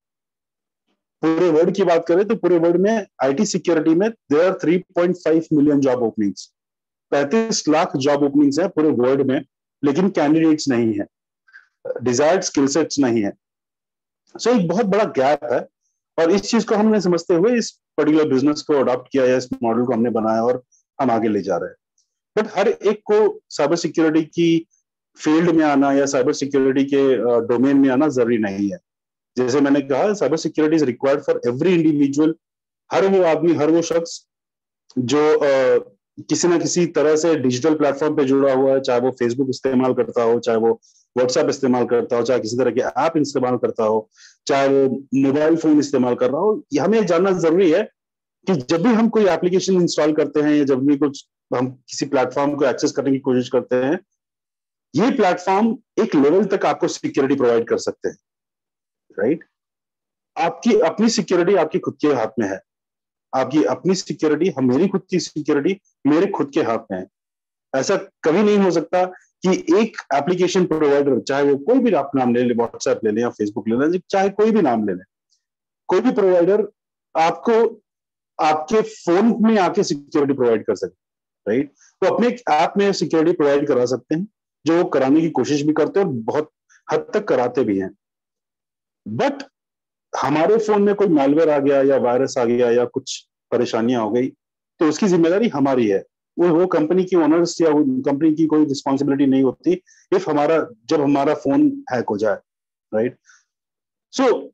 पूरे वर्ल्ड की बात करें तो पूरे वर्ल्ड में आईटी सिक्योरिटी में there are three point five million job openings, पैंतीस लाख जॉब ओपनिंग्स है पूरे वर्ल्ड में, लेकिन कैंडिडेट्स नहीं है, डिजायर्ड स्किल सेट्स नहीं है। सो so, एक बहुत बड़ा गैप है और इस चीज को हमने समझते हुए इस पर्टिकुलर बिजनेस को अडॉप्ट किया है, इस मॉडल को हमने बनाया और हम आगे ले जा रहे हैं। बट हर एक को साइबर सिक्योरिटी की फील्ड में आना या साइबर सिक्योरिटी के डोमेन में आना जरूरी नहीं है। जैसे मैंने कहा, cyber security is required for every individual. हर वो आदमी, हर वो शख्स जो uh, किसी ना किसी तरह से डिजिटल प्लेटफॉर्म पे जुड़ा हुआ है, चाहे वो फेसबुक इस्तेमाल करता हो, चाहे वो व्हाट्सएप इस्तेमाल करता हो, चाहे किसी तरह के ऐप इस्तेमाल करता हो, चाहे वो मोबाइल फोन इस्तेमाल कर रहा हो। हमें जानना जरूरी है कि जब भी हम कोई एप्लीकेशन इंस्टॉल करते हैं या जब भी कुछ हम किसी प्लेटफॉर्म को एक्सेस करने की कोशिश करते हैं, ये प्लेटफॉर्म एक लेवल तक आपको सिक्योरिटी प्रोवाइड कर सकते हैं, राइट? आपकी अपनी सिक्योरिटी आपकी खुद के हाथ में है। आपकी अपनी सिक्योरिटी, मेरी खुद की सिक्योरिटी मेरे खुद के हाथ में है। ऐसा कभी नहीं हो सकता कि एक एप्लीकेशन प्रोवाइडर, चाहे वो कोई भी आप नाम ले लें, व्हाट्सएप ले लें या फेसबुक ले लें, चाहे कोई भी नाम ले लें, कोई भी प्रोवाइडर आपको आपके फोन में आके सिक्योरिटी प्रोवाइड कर सके, राइट? तो अपने ऐप में सिक्योरिटी प्रोवाइड करा सकते हैं, जो वो कराने की कोशिश भी करते हैं और बहुत हद तक कराते भी हैं। बट हमारे फोन में कोई मैलवेयर आ गया या वायरस आ गया या कुछ परेशानियां हो गई, तो उसकी जिम्मेदारी हमारी है। वो वो कंपनी की ओनर्स या कंपनी की कोई रिस्पॉन्सिबिलिटी नहीं होती इफ हमारा जब हमारा फोन हैक हो जाए, राइट? सो so,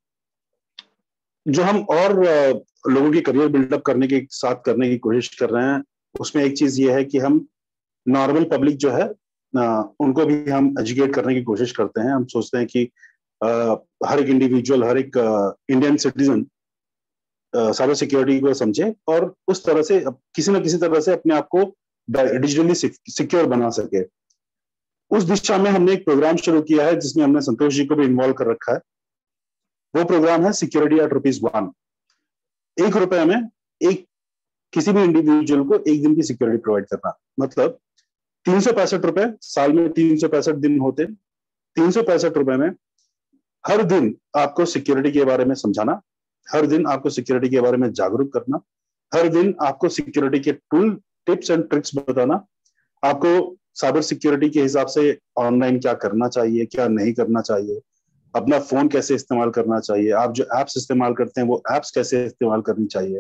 जो हम और लोगों की करियर बिल्डअप करने के साथ करने की कोशिश कर रहे हैं, उसमें एक चीज ये है कि हम नॉर्मल पब्लिक जो है उनको भी हम एजुकेट करने की कोशिश करते हैं। हम सोचते हैं कि Uh, हर एक इंडिविजुअल, हर एक इंडियन सिटीजन साइबर सिक्योरिटी को समझे और उस तरह से किसी न किसी तरह से अपने आप को डिजिटली सिक्योर बना सके। उस दिशा में हमने एक प्रोग्राम शुरू किया है जिसमें हमने संतोष जी को भी इन्वॉल्व कर रखा है। वो प्रोग्राम है सिक्योरिटी एट रुपीज वन। एक रुपए में एक किसी भी इंडिविजुअल को एक दिन की सिक्योरिटी प्रोवाइड करना, मतलब तीन सौ पैंसठ रुपए साल में, तीन सौ पैंसठ दिन होते, तीन सौ पैंसठ रुपए में हर दिन आपको सिक्योरिटी के बारे में समझाना, हर दिन आपको सिक्योरिटी के बारे में जागरूक करना, हर दिन आपको सिक्योरिटी के टूल, टिप्स एंड ट्रिक्स बताना, आपको साइबर सिक्योरिटी के हिसाब से ऑनलाइन क्या करना चाहिए, क्या नहीं करना चाहिए, अपना फोन कैसे इस्तेमाल करना चाहिए, आप जो एप्स इस्तेमाल करते हैं वो एप्स कैसे इस्तेमाल करनी चाहिए,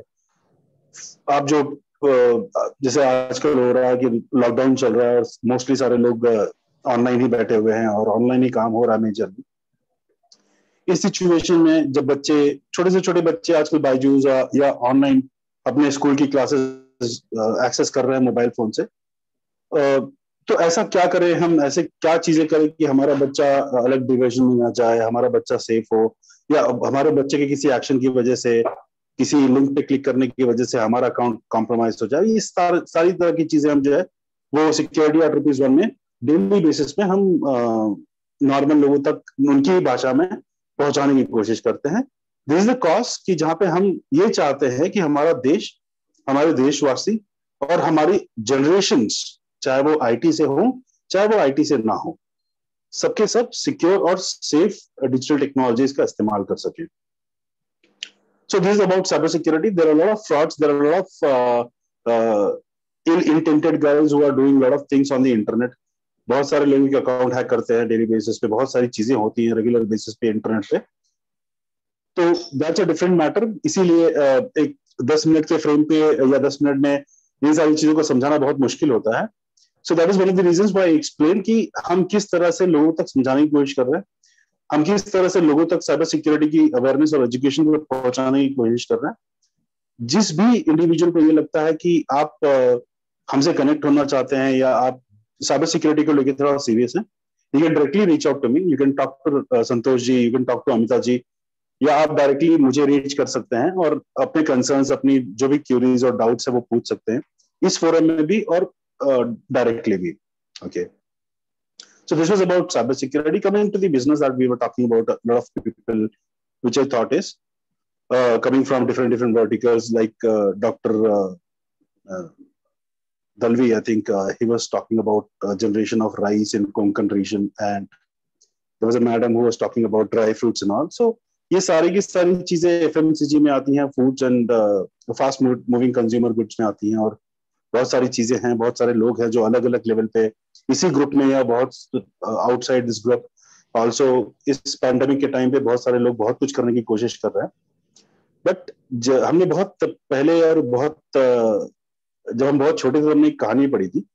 आप जो जैसे आजकल हो रहा है कि लॉकडाउन चल रहा है और मोस्टली सारे लोग ऑनलाइन ही बैठे हुए हैं और ऑनलाइन ही काम हो रहा है मेजरली। इस सिचुएशन में जब बच्चे, छोटे से छोटे बच्चे आजकल बायजूस या ऑनलाइन अपने स्कूल की क्लासेस एक्सेस कर रहे हैं मोबाइल फोन से, तो ऐसा क्या करें हम, ऐसे क्या चीजें करें कि हमारा बच्चा अलग डिविजन में ना जाए, हमारा बच्चा सेफ हो, या हमारे बच्चे के किसी एक्शन की वजह से, किसी लिंक पे क्लिक करने की वजह से हमारा अकाउंट कॉम्प्रोमाइज हो जाए। ये सार, सारी तरह की चीजें हम जो है वो सिक्योरिटी एट रुपीज वन में डेली बेसिस पे हम नॉर्मल लोगों तक उनकी भाषा में पहुंचाने की कोशिश करते हैं। दिस इज द कॉज कि जहां पे हम ये चाहते हैं कि हमारा देश, हमारे देशवासी और हमारी जनरेशन्स, चाहे वो आईटी से हो चाहे वो आईटी से ना हो, सबके सब सिक्योर और सेफ डिजिटल टेक्नोलॉजीज का इस्तेमाल कर सके। So this is about cyber security. There are lot of frauds, there are lot of ill intended guys who are doing lot of things on the internet. बहुत सारे लोगों के account hack करते हैं daily basis पे, बहुत सारी चीजें होती हैं रेगुलर बेसिस पे इंटरनेट पे, तो दैट्स अ डिफरेंट मैटर। इसीलिए एक दस मिनट के फ्रेम पे या दस मिनट में ये सारी चीजों को समझाना बहुत मुश्किल होता है। So that is one of the reasons why I explain कि हम किस तरह से लोगों तक समझाने की कोशिश कर रहे हैं, हम किस तरह से लोगों तक साइबर सिक्योरिटी की अवेयरनेस और एजुकेशन को पहुंचाने की कोशिश कर रहे हैं। जिस भी इंडिविजुअल को ये लगता है कि आप हमसे कनेक्ट होना चाहते हैं या आप साइबर सिक्योरिटी को लेकर थोड़ा सीरियस है, you can directly reach out to me, you can talk to Santosh ji, you can talk to Amita ji, या आप डायरेक्टली मुझे रीच कर सकते हैं और अपने कंसर्न्स, अपनी जो भी क्यूरीज और डाउट्स है वो पूछ सकते हैं इस फोरम में भी और डायरेक्टली uh, भी। Okay, so this was about cyber security. Coming to the business that we were talking about, a lot of people, which I thought is uh, coming from different different verticals, like uh, Doctor Uh, uh, Dalvi, I think uh, he was talking about uh, generation of rice in Konkan region, and there was a madam who was talking about dry fruits and all. So ये सारी की सारी चीजें FMCG में आती हैं, foods and fast moving consumer goods में आती हैं, और बहुत सारी चीजें हैं, बहुत सारे लोग हैं जो अलग अलग लेवल पे इसी ग्रुप में या बहुत आउटसाइड दिस ग्रुप ऑल्सो इस पैंडेमिक के टाइम पे बहुत सारे लोग बहुत कुछ करने की कोशिश कर रहे हैं। बट हमने बहुत पहले और बहुत जब हम बहुत छोटे थे हमने एक कहानी पढ़ी थी।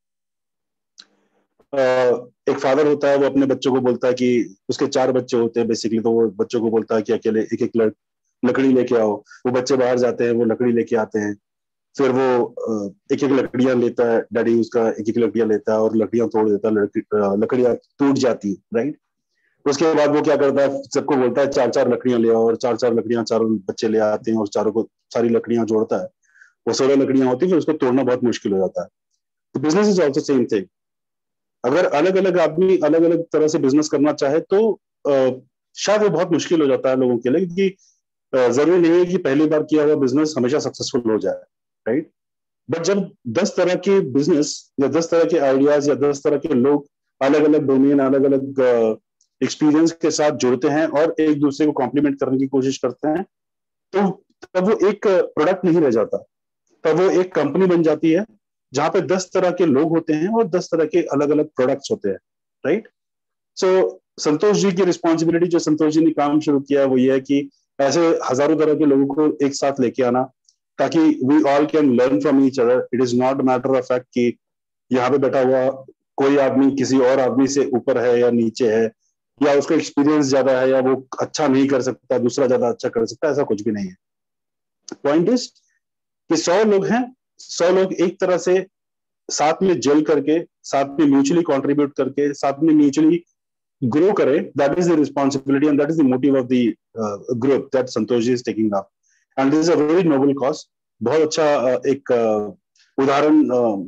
एक फादर होता है, वो अपने बच्चों को बोलता है कि उसके चार बच्चे होते हैं बेसिकली, तो वो बच्चों को बोलता है कि अकेले एक एक लकड़ी लेके आओ। वो बच्चे बाहर जाते हैं, वो लकड़ी लेके आते हैं, फिर वो एक एक लकड़ियां लेता है, डैडी उसका एक एक लकड़ियां लेता है और लकड़ियां तोड़ देता है, लकड़ियां टूट जाती है, राइट। उसके बाद वो क्या करता है, सबको बोलता है चार चार लकड़ियां ले आओ, और चार चार लकड़ियां चारों बच्चे ले आते हैं और चारों को सारी लकड़ियां जोड़ता है, वो सोलह लकड़ियां होती है, फिर उसको तोड़ना बहुत मुश्किल हो जाता है। तो business is also same thing. अगर अलग अलग आदमी अलग अलग तरह से बिजनेस करना चाहे तो शायद वो बहुत मुश्किल हो जाता है लोगों के लिए, क्योंकि जरूरी नहीं है कि पहली बार किया हुआ बिजनेस हमेशा सक्सेसफुल हो जाए, राइट? बट जब दस तरह के बिजनेस या दस तरह के आइडियाज या दस तरह के लोग अलग अलग डोमेन, अलग अलग एक्सपीरियंस के साथ जुड़ते हैं और एक दूसरे को कॉम्प्लीमेंट करने की कोशिश करते हैं, तो तब वो एक प्रोडक्ट नहीं रह जाता, तब वो एक कंपनी बन जाती है जहां पे दस तरह के लोग होते हैं और दस तरह के अलग अलग प्रोडक्ट्स होते हैं, राइट? सो संतोष जी की रिस्पॉन्सिबिलिटी, जो संतोष जी ने काम शुरू किया, वो ये है कि ऐसे हजारों तरह के लोगों को एक साथ लेके आना, ताकि we all can learn from each other. It is not matter of fact कि यहाँ पे बैठा हुआ कोई आदमी किसी और आदमी से ऊपर है या नीचे है, या उसका एक्सपीरियंस ज्यादा है, या वो अच्छा नहीं कर सकता, दूसरा ज्यादा अच्छा कर सकता है, ऐसा कुछ भी नहीं है। पॉइंट इज कि सौ लोग हैं, सौ लोग एक तरह से साथ में जल करके, साथ में म्यूचुअली कॉन्ट्रीब्यूट करके, साथ में म्यूचुअली ग्रो करे। That is the responsibility and that is the motive of the group that Santosh ji is taking up, and this is a very noble cause. बहुत अच्छा uh, एक uh, उदाहरण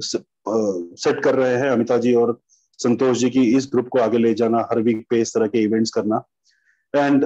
सेट uh, कर रहे हैं अमिता जी और संतोष जी की, इस ग्रुप को आगे ले जाना, हर वीक पे इस तरह के इवेंट्स करना, and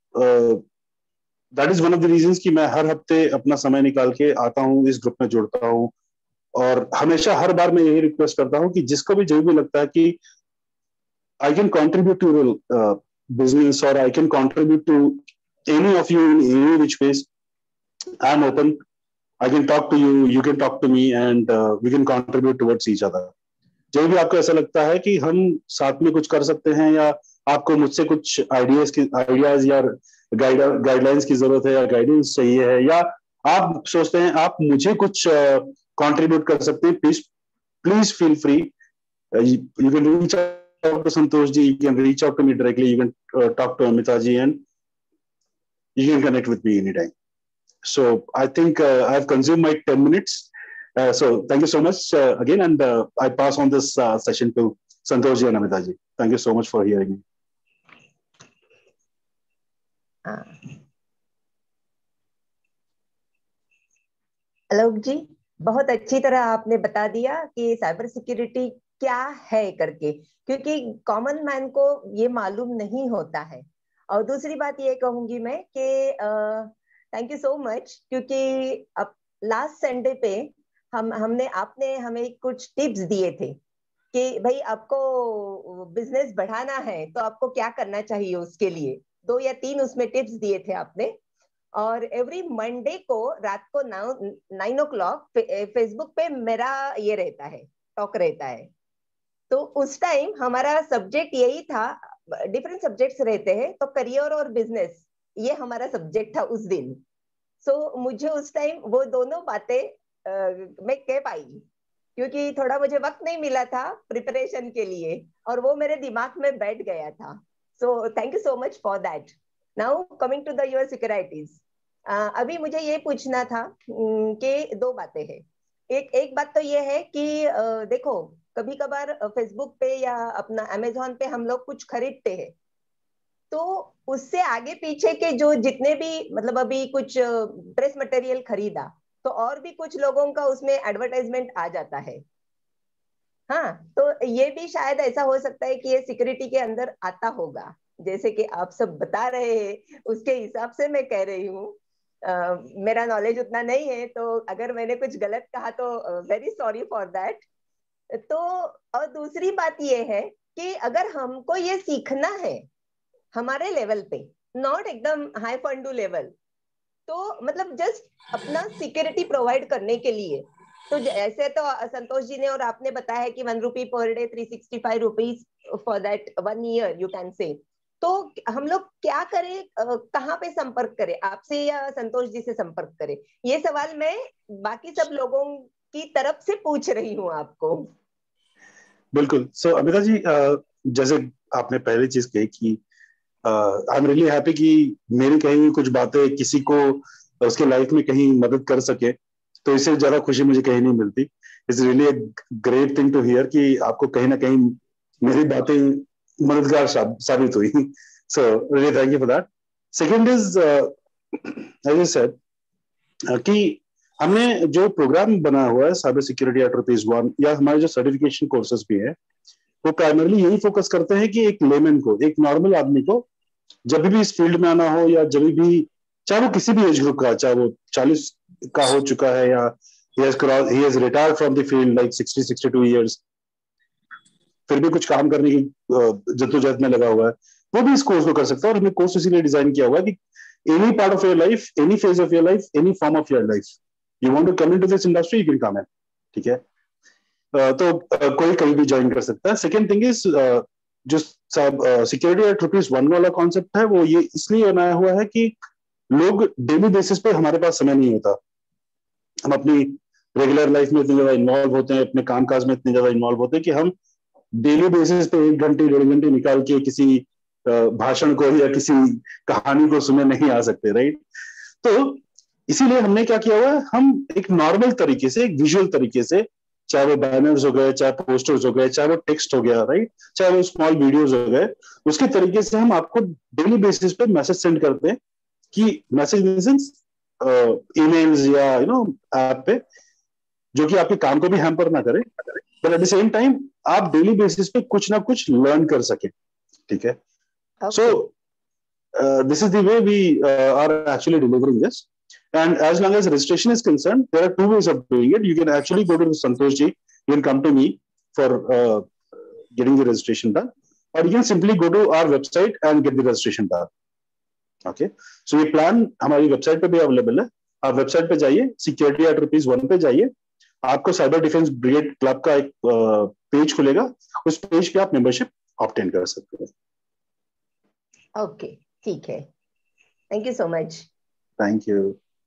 that is one of the reasons कि मैं हर हफ्ते अपना समय निकाल के आता हूँ, इस ग्रुप में जुड़ता हूँ, और हमेशा हर बार मैं यही रिक्वेस्ट करता हूँ कि जिसको भी जो भी लगता है कि I can contribute to business और I can contribute to any of you in any which ways, I am open, I can talk to you, you can talk to me, and uh, we can contribute towards each other. जब भी आपको ऐसा लगता है कि हम साथ में कुछ कर सकते हैं, या आपको मुझसे कुछ आइडियाज की आइडियाज या गाइडलाइंस की जरूरत है, या गाइडेंस चाहिए है, या आप सोचते हैं आप मुझे कुछ कंट्रीब्यूट uh, कर सकते हैं, please please feel free, you can reach out to Santosh ji, you can reach out to me directly, you can talk to Amita ji, and you can connect with me anytime. So I think uh, I have consumed my ten minutes. Uh, so thank you so much uh, again, and uh, I pass on this uh, session to Santosh ji and Amita ji. Thank you so much for hearing me. Alok ji, बहुत अच्छी तरह आपने बता दिया कि cyber security क्या है करके, क्योंकि कॉमन मैन को ये मालूम नहीं होता है। और दूसरी बात ये कहूंगी मैं कि थैंक यू सो मच, क्योंकि अब लास्ट संडे पे हम हमने आपने हमें कुछ टिप्स दिए थे कि भाई आपको बिजनेस बढ़ाना है तो आपको क्या करना चाहिए, उसके लिए दो या तीन उसमें टिप्स दिए थे आपने। और एवरी मंडे को रात को now nine o'clock Facebook पे मेरा ये रहता है, टॉक रहता है। तो उस टाइम हमारा सब्जेक्ट यही था, डिफरेंट सब्जेक्ट्स रहते हैं, तो करियर और बिजनेस ये हमारा सब्जेक्ट था उस दिन। सो so, मुझे उस टाइम वो दोनों बातें uh, मैं कह पाई, क्योंकि थोड़ा मुझे वक्त नहीं मिला था प्रिपरेशन के लिए, और वो मेरे दिमाग में बैठ गया था। So thank you so much for that. Now coming to the your securities, अभी मुझे ये पूछना था कि दो बातें हैं। एक एक बात तो ये है कि uh, देखो कभी कभार फेसबुक पे या अपना अमेजोन पे हम लोग कुछ खरीदते हैं, तो उससे आगे पीछे के जो जितने भी, मतलब अभी कुछ ड्रेस मटेरियल खरीदा तो और भी कुछ लोगों का उसमें एडवर्टाइजमेंट आ जाता है। हाँ, तो ये भी शायद ऐसा हो सकता है कि ये सिक्योरिटी के अंदर आता होगा, जैसे कि आप सब बता रहे हैं उसके हिसाब से मैं कह रही हूँ। uh, मेरा नॉलेज उतना नहीं है, तो अगर मैंने कुछ गलत कहा तो वेरी सॉरी फॉर दैट। तो और दूसरी बात ये है कि अगर हमको ये सीखना है हमारे लेवल पे, नॉट एकदम हाई फंडू लेवल, तो मतलब जस्ट अपना सिक्योरिटी प्रोवाइड करने के लिए, तो ऐसे तो संतोष जी ने और आपने बताया कि one rupee per day, three sixty five rupees for that one year you can say. तो हम लोग क्या करें, कहाँ पे संपर्क करें, आपसे या संतोष जी से संपर्क करें? ये सवाल मैं बाकी सब लोगों की तरफ से पूछ रही हूँ आपको। बिल्कुल। सो so, अमिता जी, जैसे आपने पहली चीज कही कि आई एम रियली हैप्पी कि मेरी कहीं कुछ बातें किसी को उसके लाइफ में कहीं मदद कर सके, तो इससे ज्यादा खुशी मुझे कहीं नहीं मिलती। It's really a great thing to hear कि आपको कहीं ना कहीं मेरी बातें मददगार साबित हुई। So really thank you for that. Second is as I said कि हमने जो प्रोग्राम बना हुआ है cyber security eight rupees one, या हमारे जो सर्टिफिकेशन कोर्सेज भी है, वो प्राइमरली यही फोकस करते हैं कि एक लेमन को, एक नॉर्मल आदमी को जब भी इस फील्ड में आना हो, या जब भी चाहे वो किसी भी एज ग्रुप का, चाहे वो चालीस का हो चुका है या he has crossed, he has retired from the field like sixty sixty-two years, फिर भी कुछ काम करने की जद्दोजहद में लगा हुआ है, वो भी इस कोर्स को कर सकता है। और हमने कोर्स इसीलिए डिजाइन किया हुआ है कि any part of your life, any phase of your life, any form of your life, you want to come into this industry, you can come in, ठीक है। तो कोई कहीं भी ज्वाइन कर सकता है। सेकेंड थिंग इज जो सिक्योरिटी एट रुपीज वन वाला कॉन्सेप्ट है, वो ये इसलिए बनाया हुआ है कि लोग डेली बेसिस पे, हमारे पास समय नहीं होता, हम अपनी रेगुलर लाइफ में इतने ज्यादा इन्वॉल्व होते हैं, अपने कामकाज में इतने ज्यादा इन्वॉल्व होते हैं कि हम डेली बेसिस पे एक घंटे डेढ़ घंटे निकाल के किसी भाषण को या किसी कहानी को सुनने नहीं आ सकते, राइट। तो इसीलिए हमने क्या किया हुआ है, हम एक नॉर्मल तरीके से, एक विजुअल तरीके से, चाहे वो बैनर्स हो गए, चाहे पोस्टर्स हो गए, चाहे वो टेक्स्ट हो गया, राइट, चाहे वो स्मॉल वीडियोस हो गए, उसके तरीके से हम आपको डेली बेसिस पे मैसेज सेंड करते हैं कि मैसेज मीन्स ईमेल्स या यू नो ऐप पे, जो कि आपके काम को भी हैम्पर ना करे, but at the same time आप डेली बेसिस पे कुछ ना कुछ लर्न कर सके, ठीक है। So this is the way we are actually delivering this, and as long as registration is concerned, there are two ways of doing it. You can actually go to Santosh ji, you can come to me for uh, getting the registration done, or you can simply go to our website and get the registration done. Okay, so ये plan हमारी website पे भी available है। आप website पे जाइए, security at rupees one पे जाइए, आपको cyber defence brigade club का एक पेज खुलेगा, उस पेज पे आप मेंबरशिप ऑब्टेन कर सकते हैं। ओके, ठीक है, thank you so much. Thank you.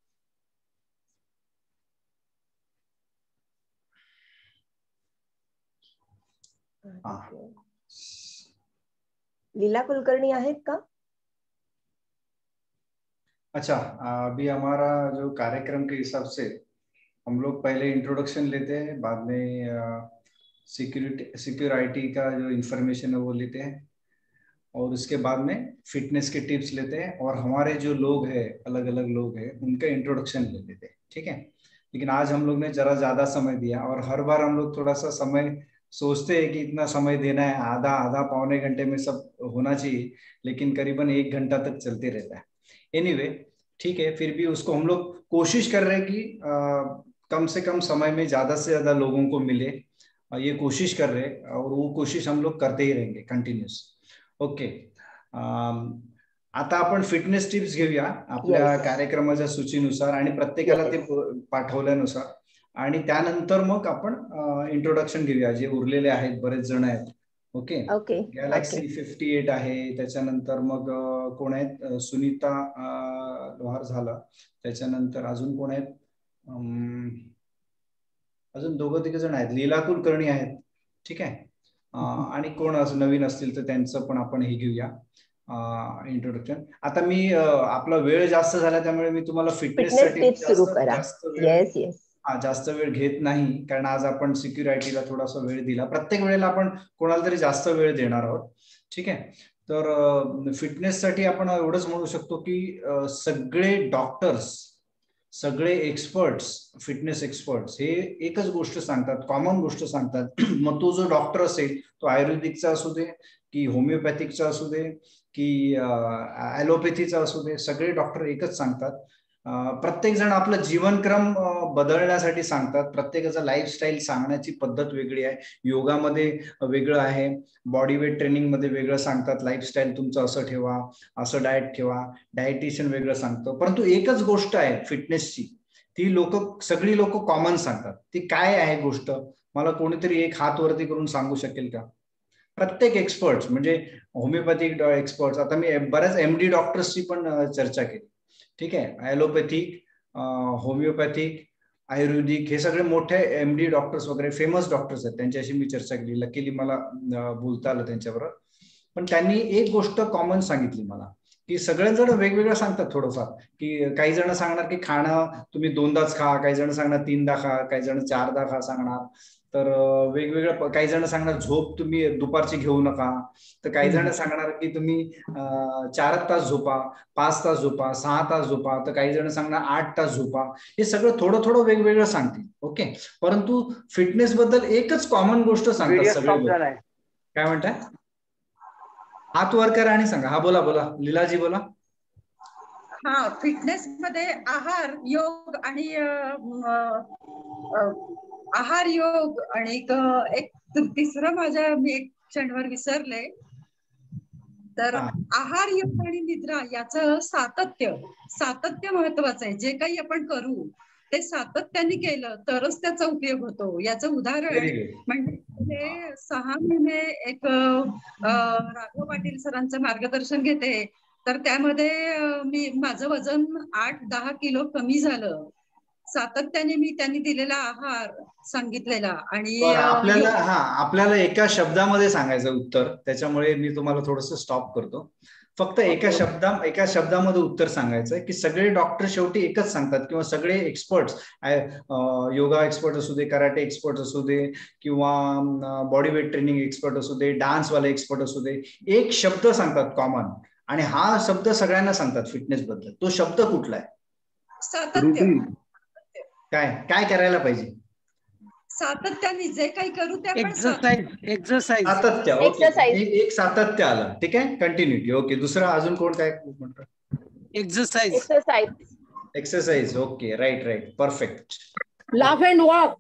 Leela Kulkarni आहेत का? अच्छा, अभी हमारा जो कार्यक्रम के हिसाब से हम लोग पहले इंट्रोडक्शन लेते हैं, बाद में सिक्योरिटी सिक्योरिटी का जो इंफॉर्मेशन है वो लेते हैं, और उसके बाद में फिटनेस के टिप्स लेते हैं, और हमारे जो लोग हैं, अलग अलग लोग हैं, उनका इंट्रोडक्शन ले लेते हैं, ठीक है। लेकिन आज हम लोग ने जरा ज्यादा समय दिया, और हर बार हम लोग थोड़ा सा समय सोचते हैं कि इतना समय देना है, आधा आधा पौने घंटे में सब होना चाहिए, लेकिन करीबन एक घंटा तक चलते रहता है। एनीवे, ठीक है, फिर भी उसको हम लोग कोशिश कर रहे हैं कि आ, कम से कम समय में ज्यादा से ज्यादा लोगों को मिले, ये कोशिश कर रहे हैं, और वो कोशिश हम लोग करते ही रहेंगे कंटिन्यूस। ओके, आता आपण फिटनेस टिप्स घेऊया आपल्या कार्यक्रमाच्या सूचीनुसार आणि प्रत्येकाला ते पाठवल्यानुसार, आणि त्यानंतर मग आपण इंट्रोडक्शन घेऊया, जे उरलेले आहेत, बरेच जण आहेत। Okay, okay, galaxy fifty eight आहे, त्याच्यानंतर मग कोण आहेत, सुनीता लोहार झाला, त्याच्यानंतर अजून कोण आहेत, अजून दोघं तिघ जण आहेत, लीला कुलकर्णी आहेत, ठीक आहे, आणि कोण असं नवीन असतील तर त्यांचं पण आपण हे घेऊया इंट्रोडक्शन। आता मी आपला वेळ जास्त झाला त्यामुळे मी तुम्हाला फिटनेस साठी जास्त वेळ हा जास्त वेळ घेत नाही, कारण आज आपण सिक्युरिटीला थोडासा वेळ दिला, प्रत्येक वेळेला आपण कोणाला तरी जास्त वेळ देणार आहोत, ठीक आहे। तर फिटनेस साठी आपण एवढंच म्हणू शकतो की सगळे डॉक्टर्स, सगळे एक्सपर्ट्स, फिटनेस एक्सपर्ट्स हे एकच गोष्ट सांगतात, कॉमन गोष्ट सांगतात। मग तो जो डॉक्टर असेल, तो आयुर्वेदिकचा असू दे की होमिओपॅथिकचा असू दे की ॲलोपॅथीचा असू दे, सगळे डॉक्टर एकच सांगतात, प्रत्येक जण आपलं जीवनक्रम बदलण्यासाठी सांगतात, प्रत्येकाचा लाईफस्टाईल सांगण्याची पद्धत वेगळी आहे, योगामध्ये वेगळं आहे, बॉडी वेट ट्रेनिंग मध्ये वेगळं सांगतात, लाईफस्टाईल तुमचं असं ठेवा, असं डाएट ठेवा, डायटिशियन वेगळं सांगतो, परंतु एकच गोष्ट आहे फिटनेसची, ती लोक सगळी लोक कॉमन सांगतात। ती काय आहे गोष्ट, मला कोणीतरी एक हात वरती करून सांगू शकेल का? प्रत्येक एक्सपर्ट्स, म्हणजे होमिओपॅथिक एक्सपर्ट्स, आता मी बऱ्याच एमडी डॉक्टर्सची पण चर्चा केली, ठीक आहे, ॲलोपॅथिक, होमिओपॅथिक, आयुर्वेदिक, हे सगळे मोठे एमडी डॉक्टर्स वगैरे फेमस डॉक्टर्स आहेत, त्यांच्याशी मी चर्चा केली, लकीली मला बोलता आलं त्यांच्याबरोबर। पण त्यांनी एक गोष्ट कॉमन सांगितली मला, की सगळेजण वेगवेगळं सांगतात थोडंफार, की काही जण सांगणार की खाणं तुम्ही दोनदाच खा, काही जण सांगणार तीनदा खा, काही जण चारदा खा सांगणार, तर वेगवेगळं, काही जण सांगणार झोप तुम्ही दुपारची घेऊ नका, तर काही जण सांगणार की तुम्ही चार तास झोपा, पाच तास झोपा, सहा तास झोपा, तर काही जण सांगणार आठ तास झोपा, हे सगळं थोडं थोडं वेगवेगळं सांगतील, ओके। परंतु फिटनेस बद्दल एकच कॉमन गोष्ट सांगतात सगळे। काय म्हणताय? हात वर करा आणि सांगा। हा बोला बोला, लीलाजी बोला। हा फिटनेस मध्ये आहार योग आणि आहार योग आणि एक तिसरं माझ्या मी एक क्षणभर विसरले. तर आहार योग आणि निद्रा याचं सातत्य सातत्य महत्वाचं आहे. जे काही आपण करू ते सातत्याने केलं तरच त्याचा उपयोग होतो. याचं उदाहरण म्हणजे सहा महिने एक राघव पाटील सरांचं मार्गदर्शन घेते, तर त्यामध्ये मी माझं वजन आठ दहा किलो कमी झालं. सातत्याने मी त्यांनी दिलेला आहार सांगितलेला. आणि आपल्याला हा आपल्याला एका शब्दामध्ये सांगायचं उत्तर, त्याच्यामुळे मी तुम्हाला थोडस स्टॉप करतो. फक्त एका शब्दा एका शब्दामध्ये उत्तर सांगायचं की सगळे डॉक्टर शेवटी एकच सांगतात, किंवा सगळे एक्सपर्ट्स, योगा एक्सपर्ट असू दे, कराटे एक्सपर्ट असू दे, किंवा बॉडी वेट ट्रेनिंग एक्सपर्ट असू दे, डान्सवाले एक्सपर्ट असू दे, एक शब्द सांगतात कॉमन, आणि हा शब्द सगळ्यांना सांगतात फिटनेस बद्दल. तो शब्द कुठला आहे? सातत्य. काय काय करायला पाहिजे? सातत्याने जे काही करू ते आपण एक्सरसाइज एक्सरसाइज सातत्य. ओके, एक सातत्य आलं. ठीक आहे, कंटिन्युटी. ओके, दुसरं अजून कोण काय म्हणतात? Exercise exercise exercise. Okay, right right, perfect. Laugh and walk.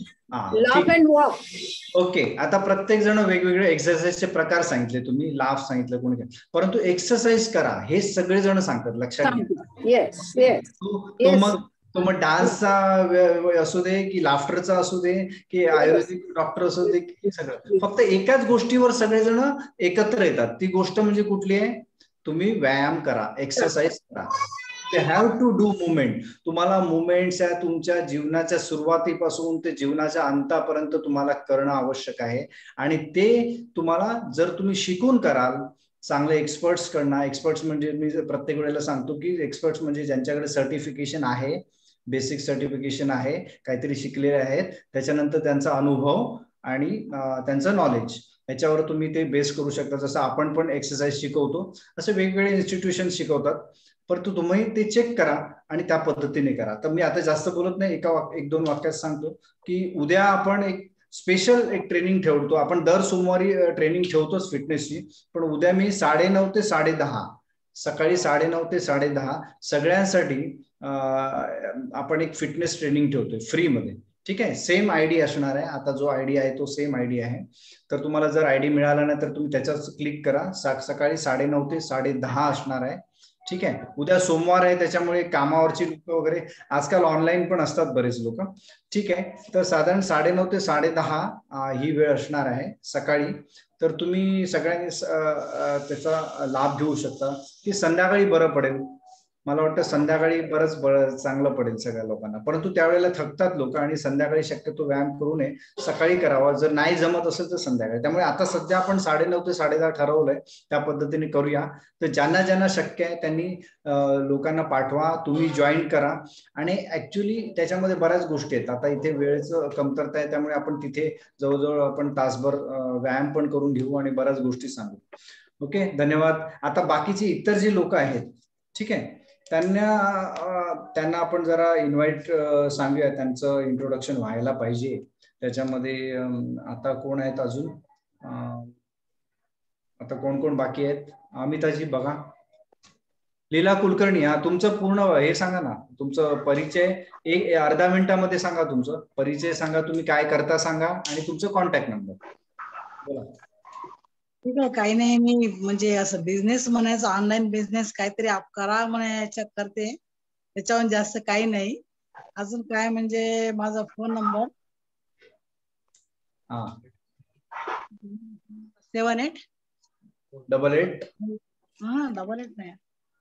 Laugh and walk. Okay, आता प्रत्येक जण वेगवेगळे एक्सरसाइजचे प्रकार सांगितले तुम्ही, लाफ सांगितलं कोणी काय, परंतु एक्सरसाइज करा हे सगळे जण सांगतात, लक्षात घ्या. Yes yes. तो मग तो मग डान्सचा असू दे की लाफ्टरचा असू दे की आयुर्वेदिक डॉक्टर असू दे की सगळं, फक्त एकाच गोष्टीवर सगळेजण एकत्र येतात. ती गोष्ट म्हणजे कुठली आहे? तुम्ही व्यायाम करा, एक्सरसाइज करा. ते हॅव टू डू मुवमेंट. तुम्हाला मुवमेंट्स या तुमच्या जीवनाच्या सुरुवातीपासून ते जीवनाच्या अंतापर्यंत तुम्हाला करणं आवश्यक आहे. आणि ते तुम्हाला जर तुम्ही शिकून कराल, चांगले एक्सपर्ट्स कडनं, एक्सपर्ट्स म्हणजे मी प्रत्येक वेळेला सांगतो की एक्सपर्ट्स म्हणजे ज्यांच्याकडे सर्टिफिकेशन आहे, बेसिक सर्टिफिकेशन आहे, काहीतरी शिकलेले आहेत, त्याच्यानंतर त्यांचा अनुभव आणि त्यांचं नॉलेज, याच्यावर तुम्ही ते बेस करू शकता. जसं आपण पण एक्सरसाइज शिकवतो, असे वेगवेगळे इन्स्टिट्यूशन शिकवतात, परंतु तुम्ही ते चेक करा आणि त्या पद्धतीने करा. तर मी आता जास्त बोलत नाही, एका एक दोन वाक्यात सांगतो की उद्या आपण एक स्पेशल एक ट्रेनिंग ठेवतो. आपण दर सोमवारी ट्रेनिंग ठेवतोच फिटनेसची, पण उद्या मी साडे नऊ ते साडे दहा सकाळी साडे नऊ ते साडे दहा सगळ्यांसाठी आपण एक फिटनेस ट्रेनिंग ठेवतोय फ्रीमध्ये. ठीक आहे, सेम आयडी असणार आहे. आता जो आयडी आहे तो सेम आयडी आहे. तर तुम्हाला जर आयडी मिळाला नाही तर तुम्ही त्याच्यावर क्लिक करा. सकाळी साडे नऊ ते साडे दहा असणार आहे. ठीक आहे, उद्या सोमवार आहे, त्याच्यामुळे कामावरची लोक वगैरे आजकाल ऑनलाईन पण असतात बरेच लोक. ठीक आहे, तर साधारण साडे नऊ ते साडे दहा ही वेळ असणार आहे सकाळी. तर तुम्ही सगळ्यांनी त्याचा लाभ घेऊ शकता. की संध्याकाळी बरं पडेल, मला वाटतं संध्याकाळी बरंच बरं चांगलं पडेल सगळ्या लोकांना, परंतु त्यावेळेला थकतात लोक आणि संध्याकाळी शक्यतो व्यायाम करू नये, सकाळी करावा. जर नाही जमत असेल तर संध्याकाळी. त्यामुळे आता सध्या आपण साडे नऊ ते साडे दहा ठरवलंय, त्या पद्धतीने करूया. तर ज्यांना ज्यांना शक्य आहे त्यांनी लोकांना पाठवा, तुम्ही जॉईन करा. आणि ऍक्च्युली त्याच्यामध्ये बऱ्याच गोष्टी आहेत. आता इथे वेळेचं कमतरता आहे, त्यामुळे आपण तिथे जवळजवळ आपण तासभर व्यायाम पण करून घेऊ आणि बऱ्याच गोष्टी सांगू. ओके, धन्यवाद. आता बाकीची इतर जी लोक आहेत, ठीक आहे, त्यांना त्यांना आपण जरा इन्व्हाइट सांगूया, त्यांचं इंट्रोडक्शन व्हायला पाहिजे. त्याच्यामध्ये आता कोण आहेत अजून, आता कोण कोण बाकी आहेत? अमिताजी बघा, लीला कुलकर्णी, हा तुमचं पूर्ण हे सांगा ना, तुमचं परिचय एक अर्धा मिनिटामध्ये सांगा. तुमचं परिचय सांगा, तुम्ही काय करता सांगा, आणि तुमचं कॉन्टॅक्ट नंबर बोला. ठीक आहे, काही नाही, मी म्हणजे असं बिझनेस म्हणायचं, ऑनलाईन बिझनेस काहीतरी आप करा म्हणायच्या करते, त्याच्याहून जास्त काही नाही. अजून काय म्हणजे माझा phone number seven eight double eight हा डबल एट नाही,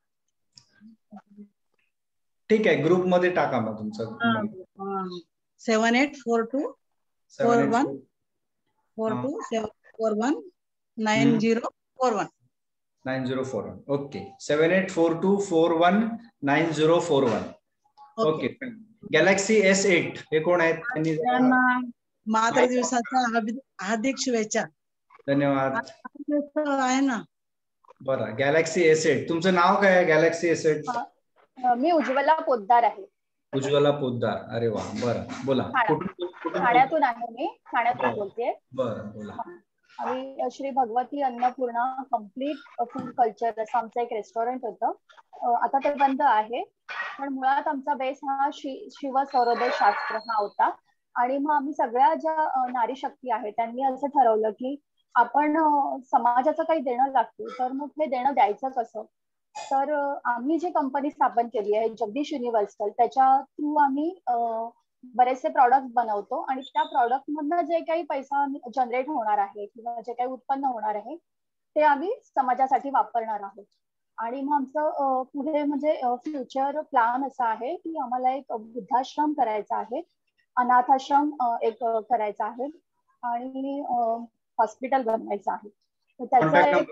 ठीक आहे, ग्रुप मध्ये टाका मग तुमचं. Seven eight four two four one four two seven four one nine zero four one nine zero four one. Okay, seven eight four two four one nine zero four one. Okay, galaxy S eight हे कोण आहेत? त्यांना मात्र दिवसाचा हार्दिक शुभेच्छा. धन्यवाद. आहे ना. बरं, गॅलेक्सी एस एट, तुमचं नाव काय आहे? Galaxy S eight. मी उज्ज्वला पोद्दार आहे. उज्ज्वला पोद्दार, अरे वा, बरं बोला. ठाण्यातून आहे मी, ठाण्यातून बोलते. बरं बोला. आणि Shri Bhagwati Annapurna complete food culture असं आमचं एक रेस्टॉरंट होतं. आता ते बंद आहे, पण मुळात आमचा बेस हा शि शिव सौरोदय शास्त्र हा होता. आणि मग आम्ही सगळ्या ज्या नारी शक्ती आहेत त्यांनी असं ठरवलं की आपण समाजाचं काही देणं लागतो, तर मग हे देणं द्यायचं कसं. तर आम्ही जी कंपनी स्थापन केली आहे जगदीश युनिव्हर्सल, त्याच्या थ्रू आम्ही बरेचसे प्रॉडक्ट बनवतो आणि त्या प्रॉडक्ट मधनं जे काही पैसा जनरेट होणार आहे किंवा जे काही उत्पन्न होणार आहे ते आम्ही समाजासाठी वापरणार आहोत. आणि मग आमचं पुढे म्हणजे फ्युचर प्लॅन असा आहे की आम्हाला एक वृद्धाश्रम करायचा आहे, अनाथाश्रम एक करायचा आहे आणि हॉस्पिटल बनवायचं आहे. तर त्याचा एक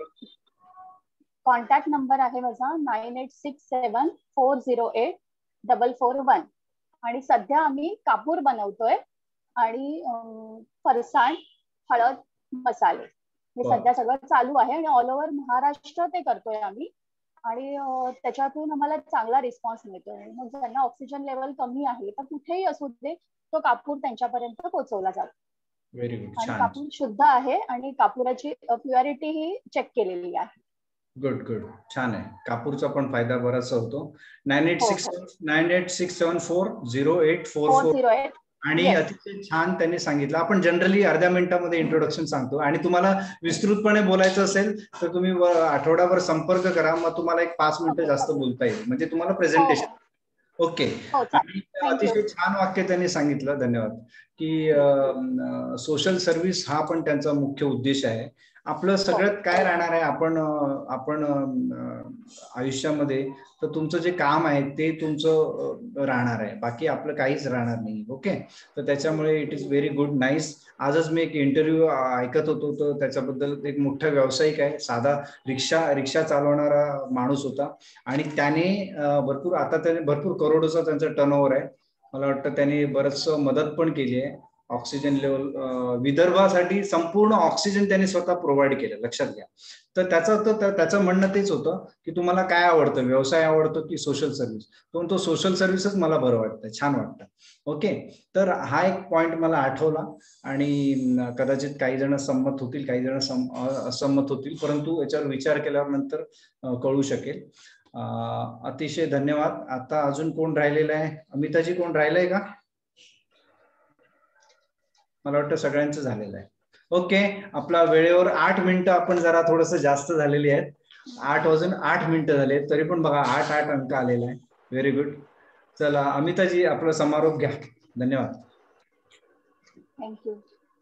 कॉन्टॅक्ट नंबर आहे माझा nine eight six seven four zero eight double four one. आणि सध्या आम्ही कापूर बनवतोय आणि फरसाण, हळद, मसाले हे सध्या सगळं चालू आहे आणि ऑल ओव्हर महाराष्ट्र ते करतोय आम्ही. आणि त्याच्यातून आम्हाला चांगला रिस्पॉन्स मिळतोय. मग ज्यांना ऑक्सिजन लेवल कमी आहे तर कुठेही असू दे तो कापूर त्यांच्यापर्यंत पोहोचवला जातो. Very good. आणि कापूर शुद्ध आहे आणि कापुराची प्युरिटी ही चेक केलेली आहे. गुड गुड, छान आहे. कापूरचा पण फायदा बराचसा होतो. Nine eight six nine eight six seven four zero eight four four. आणि अतिशय छान त्यांनी सांगितलं. आपण जनरली अर्ध्या मिनिटामध्ये इंट्रोडक्शन सांगतो आणि तुम्हाला विस्तृतपणे बोलायचं असेल तर तुम्ही आठवड्याभर संपर्क करा, मग तुम्हाला एक पाच मिनिटं जास्त बोलता येईल, म्हणजे तुम्हाला प्रेझेंटेशन. ओके. आणि अतिशय छान वाक्य त्यांनी सांगितलं, धन्यवाद, की सोशल सर्व्हिस हा पण त्यांचा मुख्य उद्देश आहे. आपलं सगळ्यात काय राहणार आहे, आपण आपण आयुष्यामध्ये तर तुमचं जे काम आहे ते तुमचं राहणार आहे, बाकी आपलं काहीच राहणार नाही. ओके. तर त्याच्यामुळे it is very good, nice. आजच मी एक इंटरव्ह्यू ऐकत होतो, तर त्याच्याबद्दल एक मोठा व्यावसायिक आहे, साधा रिक्षा रिक्षा चालवणारा माणूस होता आणि त्याने भरपूर, आता त्याने भरपूर करोडोचा त्यांचा टर्नओव्हर आहे. मला वाटतं त्याने बरंच मदत पण केली आहे. ऑक्सिजन लेवल विदर्भासाठी संपूर्ण ऑक्सिजन त्यांनी स्वतः प्रोव्हाइड केलं, लक्षात घ्या. तर त्याचं तर त्याचं म्हणणं तेच होतं की तुम्हाला काय आवडतं, व्यवसाय आवडतो की सोशल सर्व्हिस. तो तो सोशल सर्व्हिसच मला बरं वाटतं, छान वाटतं. ओके. तर हा एक पॉइंट मला आठवला आणि कदाचित काही जण संमत होतील, काही जण असंमत होतील, परंतु याच्यावर विचार केल्यावर नंतर कळू शकेल. अतिशय धन्यवाद. आता अजून कोण राहिलेलं आहे? अमिताजी कोण राहिलंय का? मला वाटतं सगळ्यांचं झालेलं आहे. ओके. आपला वेळेवर आठ मिनिटं आपण जरा थोडस जास्त झालेली आहेत. आठ वाजून आठ मिनिटं झाले तरी पण बघा आठ आठ अंक आलेला आहे. Very good. चला अमिताजी आपला समारोप घ्या. धन्यवाद. थँक्यू.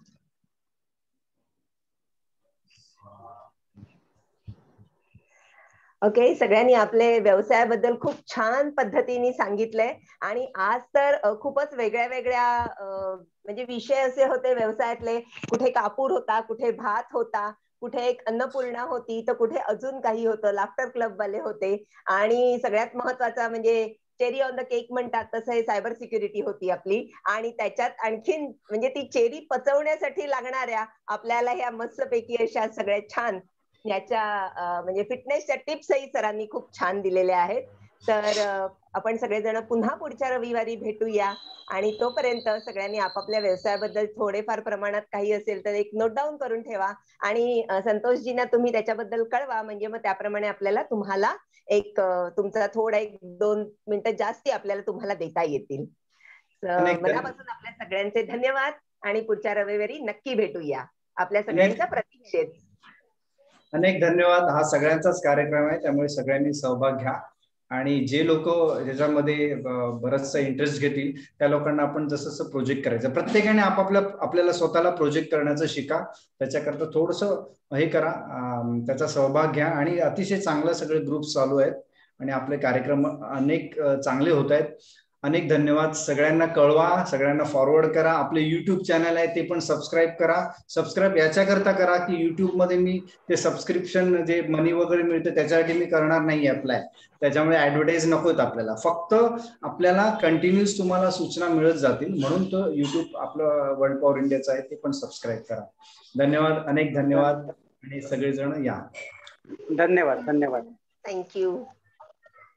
ओके. सगळ्यांनी आपले व्यवसायाबद्दल खूप छान पद्धतीने सांगितलंय आणि आज तर खूपच वेगळ्या वेगळ्या म्हणजे विषय असे होते व्यवसायातले. कुठे कापूर होता, कुठे भात होता, कुठे एक अन्नपूर्णा होती, तर कुठे अजून काही होतं, लाफ्टर क्लब वाले होते आणि सगळ्यात महत्वाचा म्हणजे चेरी ऑन द केक म्हणतात तसं हे सायबर सिक्युरिटी होती आपली. आणि त्याच्यात आणखीन म्हणजे ती चेरी पचवण्यासाठी लागणाऱ्या आपल्याला ह्या मस्तपैकी अशा सगळ्या छान याच्या म्हणजे फिटनेसच्या टिप्सही सरांनी खूप छान दिलेल्या आहेत. तर आपण सगळेजण पुन्हा पुढच्या रविवारी भेटूया आणि तोपर्यंत सगळ्यांनी आपापल्या व्यवसायाबद्दल थोडेफार प्रमाणात काही असेल तर एक नोट डाऊन करून ठेवा आणि संतोषजींना तुम्ही त्याच्याबद्दल कळवा, म्हणजे मग त्याप्रमाणे आपल्याला तुम्हाला एक तुमचा थोडा एक दोन मिनिटं जास्ती आपल्याला तुम्हाला देता येतील. मनापासून आपल्या सगळ्यांचे धन्यवाद आणि पुढच्या रविवारी नक्की भेटूया. आपल्या सगळ्यांच्या प्रतीक्षेत अनेक धन्यवाद. हा सगळ्यांचाच कार्यक्रम आहे, त्यामुळे सगळ्यांनी सहभाग घ्या आणि जे लोक ज्याच्यामध्ये बराचसा इंटरेस्ट घेतील त्या लोकांना आपण जसं जसं प्रोजेक्ट करायचं, प्रत्येकाने आपापल्या आपल्याला स्वतःला प्रोजेक्ट करण्याचं शिका. त्याच्याकरता थोडंसं हे करा, त्याचा सहभाग घ्या आणि अतिशय चांगलं सगळे ग्रुप चालू आहेत आणि आपले कार्यक्रम अनेक चांगले होत आहेत. अनेक धन्यवाद. सगळ्यांना कळवा, सगळ्यांना फॉरवर्ड करा. आपले युट्यूब चॅनल आहे ते पण सबस्क्राईब करा. सबस्क्राईब याच्याकरता करा की युट्यूब मध्ये मी ते सबस्क्रिप्शन जे मनी वगैरे मिळतं त्याच्यासाठी मी करणार नाही अप्लाय, त्याच्यामुळे ऍडव्हर्टाईज नकोत आपल्याला. फक्त आपल्याला कंटिन्यूस तुम्हाला सूचना मिळत जातील, म्हणून तो युट्यूब आपलं वर्ल्ड पॉवर इंडियाचं आहे ते पण सबस्क्राईब करा. धन्यवाद. अनेक धन्यवाद आणि सगळेजण या. धन्यवाद. धन्यवाद. थँक्यू.